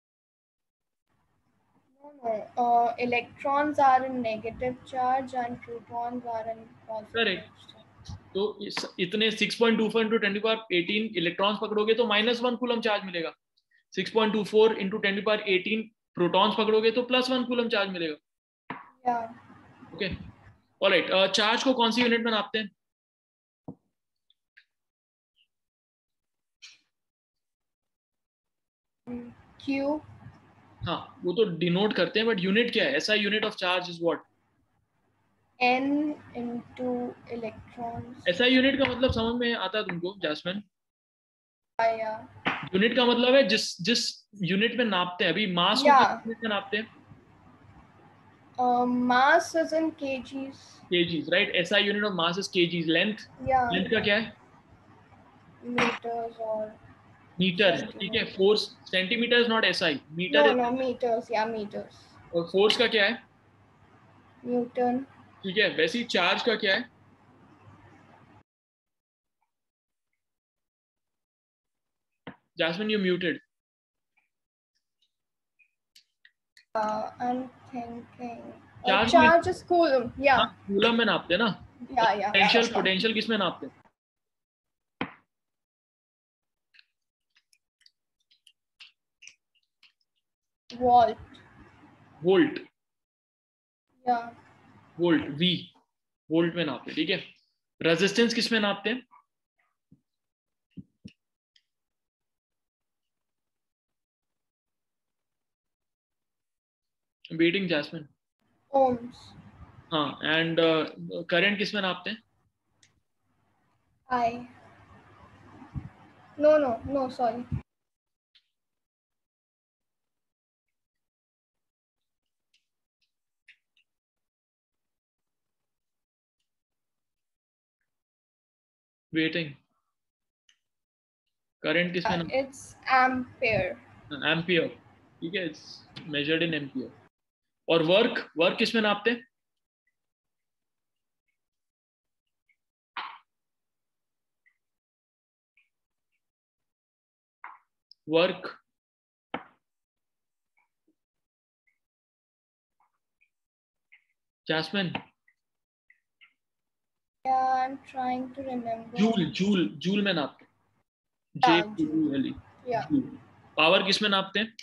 [SPEAKER 3] No, no. Uh, electrons are in negative charge and protons are in positive.
[SPEAKER 1] Correct. तो इतने six point two four into ten to the power eighteen electrons पकड़ोगे तो minus one coulomb charge मिलेगा. six point two four into ten to the power eighteen protons पकड़ोगे तो plus one coulomb charge मिलेगा.
[SPEAKER 3] Yeah.
[SPEAKER 1] Okay. All right. uh, charge को कौन सी unit में नापते हैं?
[SPEAKER 3] Q.
[SPEAKER 1] हाँ, वो तो डिनोट करते हैं, बट यूनिट क्या है? ऐसा unit of charge is what?
[SPEAKER 3] N into electrons.
[SPEAKER 1] ऐसा यूनिट का मतलब समझ में आता है तुमको जैस्मिन?
[SPEAKER 3] Yeah.
[SPEAKER 1] यूनिट का मतलब है जिस जिस यूनिट में नापते हैं. अभी मास को किस यूनिट में नापते हैं?
[SPEAKER 3] Uh, mass is in kgs.
[SPEAKER 1] Kgs, right? S I unit of mass is kgs. Length?
[SPEAKER 3] Yeah.
[SPEAKER 1] Length का क्या है?
[SPEAKER 3] Meters or.
[SPEAKER 1] मीटर. ठीक है. Force centimeter is not S I. Meter.
[SPEAKER 3] No,
[SPEAKER 1] is...
[SPEAKER 3] no, meters. Yeah, meters.
[SPEAKER 1] और force का क्या है?
[SPEAKER 3] Newton.
[SPEAKER 1] ठीक है. वैसे ही चार्ज का क्या है? Jasmine, you muted.
[SPEAKER 3] Uh, I'm thinking. Uh,
[SPEAKER 1] Charge,
[SPEAKER 3] charge is coulomb. Yeah.
[SPEAKER 1] हाँ, coulomb में नापते हैं ना?
[SPEAKER 3] Yeah, yeah.
[SPEAKER 1] Potential,
[SPEAKER 3] yeah.
[SPEAKER 1] potential किस में नापते हैं?
[SPEAKER 3] Volt.
[SPEAKER 1] Volt.
[SPEAKER 3] Yeah.
[SPEAKER 1] Volt. V. Volt में नापते हैं. ठीक है. Resistance किस में नापते हैं? Beating Jasmine.
[SPEAKER 3] Ohms.
[SPEAKER 1] हाँ. And uh, current किस में नापते हैं?
[SPEAKER 3] I. No, no, no, sorry.
[SPEAKER 1] Waiting. Current किस में
[SPEAKER 3] Uh,
[SPEAKER 1] नापते हैं?
[SPEAKER 3] it's ampere.
[SPEAKER 1] Ampere. ठीक है. It's measured in ampere. और work, work किस में नापते हैं? Work. Jasmine.
[SPEAKER 3] Yeah, I'm trying to remember.
[SPEAKER 1] Joule, joule, joule में नापते हैं.
[SPEAKER 3] Yeah,
[SPEAKER 1] J U L E.
[SPEAKER 3] Yeah.
[SPEAKER 1] Power किस में नापते हैं?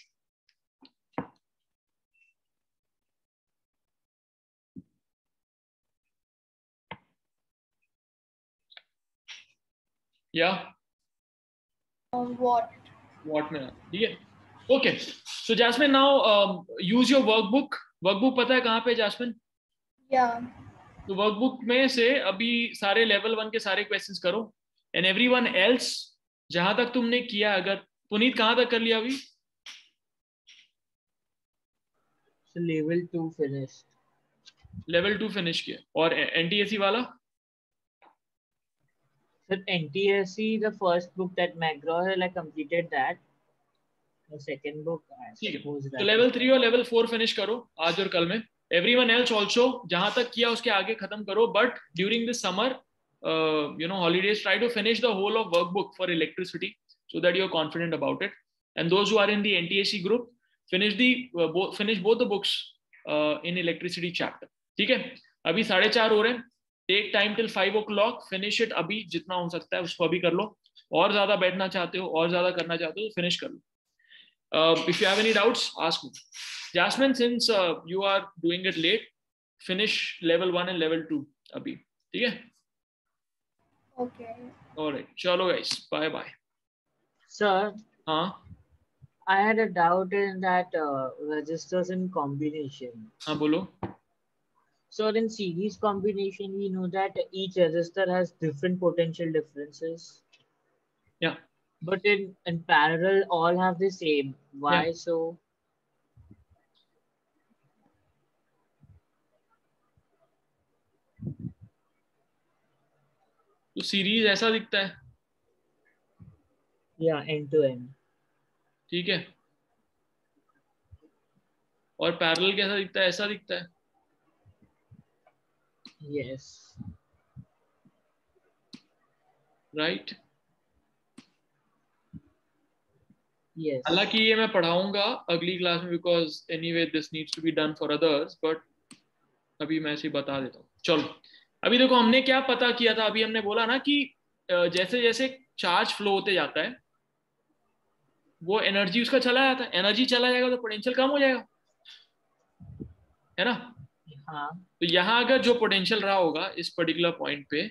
[SPEAKER 1] Yeah.
[SPEAKER 3] Uh, watt.
[SPEAKER 1] Watt में नापते हैं. ठीक है. Okay. So Jasmine, now um, use your workbook. Workbook पता है कहाँ पे Jasmine?
[SPEAKER 3] Yeah.
[SPEAKER 1] तो वर्कबुक में से अभी सारे लेवल वन के सारे क्वेश्चंस करो. एंड एवरीवन एल्स जहां तक तुमने किया, अगर पुनीत कहां तक कर लिया अभी?
[SPEAKER 4] So level two finished.
[SPEAKER 1] Level two finish किया. और एनटीएससी वाला?
[SPEAKER 4] So N T S C, the first book that McGraw had, I completed that. The second book, I
[SPEAKER 1] ठीक है.
[SPEAKER 4] suppose
[SPEAKER 1] तो
[SPEAKER 4] that.
[SPEAKER 1] लेवल थ्री और लेवल फोर फिनिश करो आज और कल में. everyone else also जहां तक किया उसके आगे खत्म करो, but during this summer uh, you know holidays, try to finish the whole of workbook for electricity so that you're confident about it. And those who are in the N T A C group, finish the uh, both, finish both the books uh, in electricity chapter. ठीक है, अभी साढ़े चार हो रहे हैं, take time till five o'clock, finish it अभी जितना हो सकता है उसको अभी कर लो, और ज्यादा बैठना चाहते हो और ज्यादा करना चाहते हो तो फिनिश कर लो. If you have any doubts ask me. Jasmine, since you are doing it late, finish level one and level two अभी, ठीक है?
[SPEAKER 3] Okay.
[SPEAKER 1] ऑलराइट, चलो गाइस, बाय बाय.
[SPEAKER 4] Sir,
[SPEAKER 1] हाँ
[SPEAKER 4] I had a doubt in that uh, registers in combination.
[SPEAKER 1] हाँ बोलो.
[SPEAKER 4] So in series combination, we know that each resistor has different potential differences.
[SPEAKER 1] Yeah.
[SPEAKER 4] But in, in parallel, all have the same. Why
[SPEAKER 1] Yeah.
[SPEAKER 4] so?
[SPEAKER 1] तो series ऐसा दिखता है,
[SPEAKER 4] Yeah, end to end.
[SPEAKER 1] ठीक है, और parallel कैसा दिखता है? ऐसा दिखता है.
[SPEAKER 4] Yes.
[SPEAKER 1] राइट.
[SPEAKER 4] Yes.
[SPEAKER 1] हालांकि ये मैं पढ़ाऊंगा अगली क्लास में, because anyway this needs to be done for others, but अभी मैं ऐसे बता देता हूँ. चलो, अभी देखो हमने क्या पता किया था. अभी हमने बोला ना कि जैसे जैसे चार्ज फ्लो होते जाता है वो एनर्जी उसका चला जाता है. एनर्जी चला जाएगा तो पोटेंशियल कम हो जाएगा, है ना?
[SPEAKER 4] हाँ.
[SPEAKER 1] तो यहाँ अगर जो पोटेंशियल रहा होगा इस पर्टिकुलर पॉइंट पे,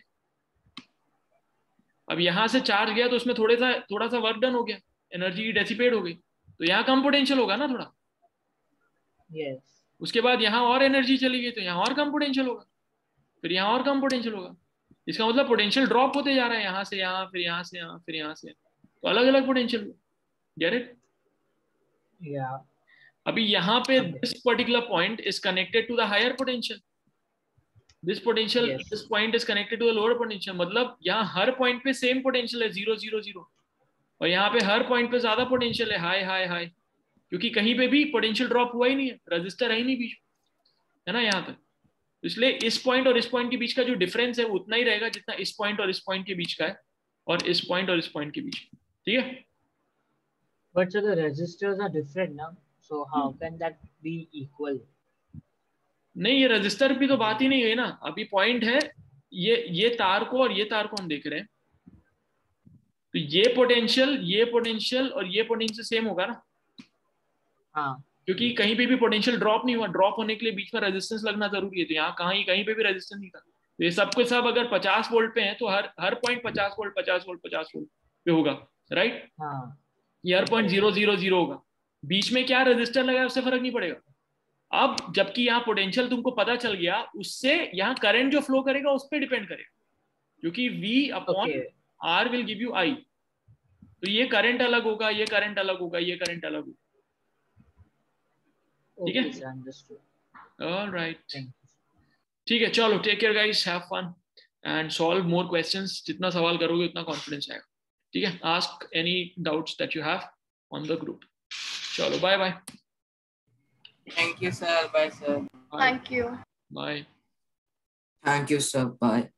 [SPEAKER 1] अब यहाँ से चार्ज गया तो उसमें थोड़ा सा थोड़ा सा वर्क डन हो गया, एनर्जी डेसिपेट हो गई, तो यहाँ कम पोटेंशियल होगा ना थोड़ा.
[SPEAKER 4] Yes.
[SPEAKER 1] उसके बाद यहाँ और एनर्जी चली गई तो यहाँ और कम पोटेंशियल होगा, फिर यहाँ और कम पोटेंशियल होगा. इसका मतलब पोटेंशियल ड्रॉप होते जा रहा है, यहाँ से यहाँ, फिर यहाँ से यहाँ, फिर यहाँ से, तो अलग अलग पोटेंशियल. Get it?
[SPEAKER 4] Yeah.
[SPEAKER 1] अभी यहाँ पे this particular point is connected to the higher potential, this potential
[SPEAKER 4] Yes.
[SPEAKER 1] This point is connected to the lower potential. मतलब यहाँ हर पॉइंट पे सेम पोटेंशियल है, जीरो जीरो जीरो, और यहाँ पे हर पॉइंट पे ज्यादा पोटेंशियल है, हाई हाई हाई, क्योंकि कहीं पे भी पोटेंशियल ड्रॉप हुआ ही नहीं है, रजिस्टर है ही नहीं बीच में, है ना यहाँ तक. इसलिए इस पॉइंट और इस पॉइंट के बीच का जो डिफरेंस है वो उतना ही रहेगा जितना इस पॉइंट और इस पॉइंट के बीच का है, और इस पॉइंट और इस पॉइंट के बीच. ठीक है?
[SPEAKER 4] But so the resistors are different now. So how can that be equal?
[SPEAKER 1] नहीं, ये रजिस्टर भी तो बात ही नहीं है ना. अभी पॉइंट है ये ये तार को और ये तार को हम देख रहे हैं, तो ये पोटेंशियल ये पोटेंशियल और ये पोटेंशियल सेम होगा ना.
[SPEAKER 4] हाँ.
[SPEAKER 1] क्योंकि कहीं पे भी पोटेंशियल ड्रॉप नहीं हुआ, ड्रॉप होने के लिए बीच में रेजिस्टेंस लगना जरूरी है, तो यहाँ कहीं कहीं पे भी रेजिस्टेंस नहीं था. तो ये सब के सब अगर पचास वोल्ट पे हैं तो हर हर पॉइंट पचास वोल्ट पचास वोल्ट पचास वोल्ट पे होगा, राइट?
[SPEAKER 4] हाँ.
[SPEAKER 1] ये हर पॉइंट जीरो जीरो जीरो होगा. बीच में क्या रजिस्टर लगा है उससे फर्क नहीं पड़ेगा. अब जबकि यहाँ पोटेंशियल तुमको पता चल गया, उससे यहाँ करंट जो फ्लो करेगा उस पर डिपेंड करेगा, क्योंकि V upon R will give you I. तो ये करंट अलग होगा, ये करंट अलग होगा, ये करंट अलग होगा. ठीक है? ऑलराइट, ठीक है, चलो, take care guys, have fun and solve more questions. जितना सवाल करोगे उतना कॉन्फिडेंस आएगा. ठीक है? Ask any doubts that you have on the group. चलो, bye bye.
[SPEAKER 8] Thank you, sir. Bye, sir.
[SPEAKER 3] Thank you.
[SPEAKER 1] Bye.
[SPEAKER 2] Thank you, sir. Bye.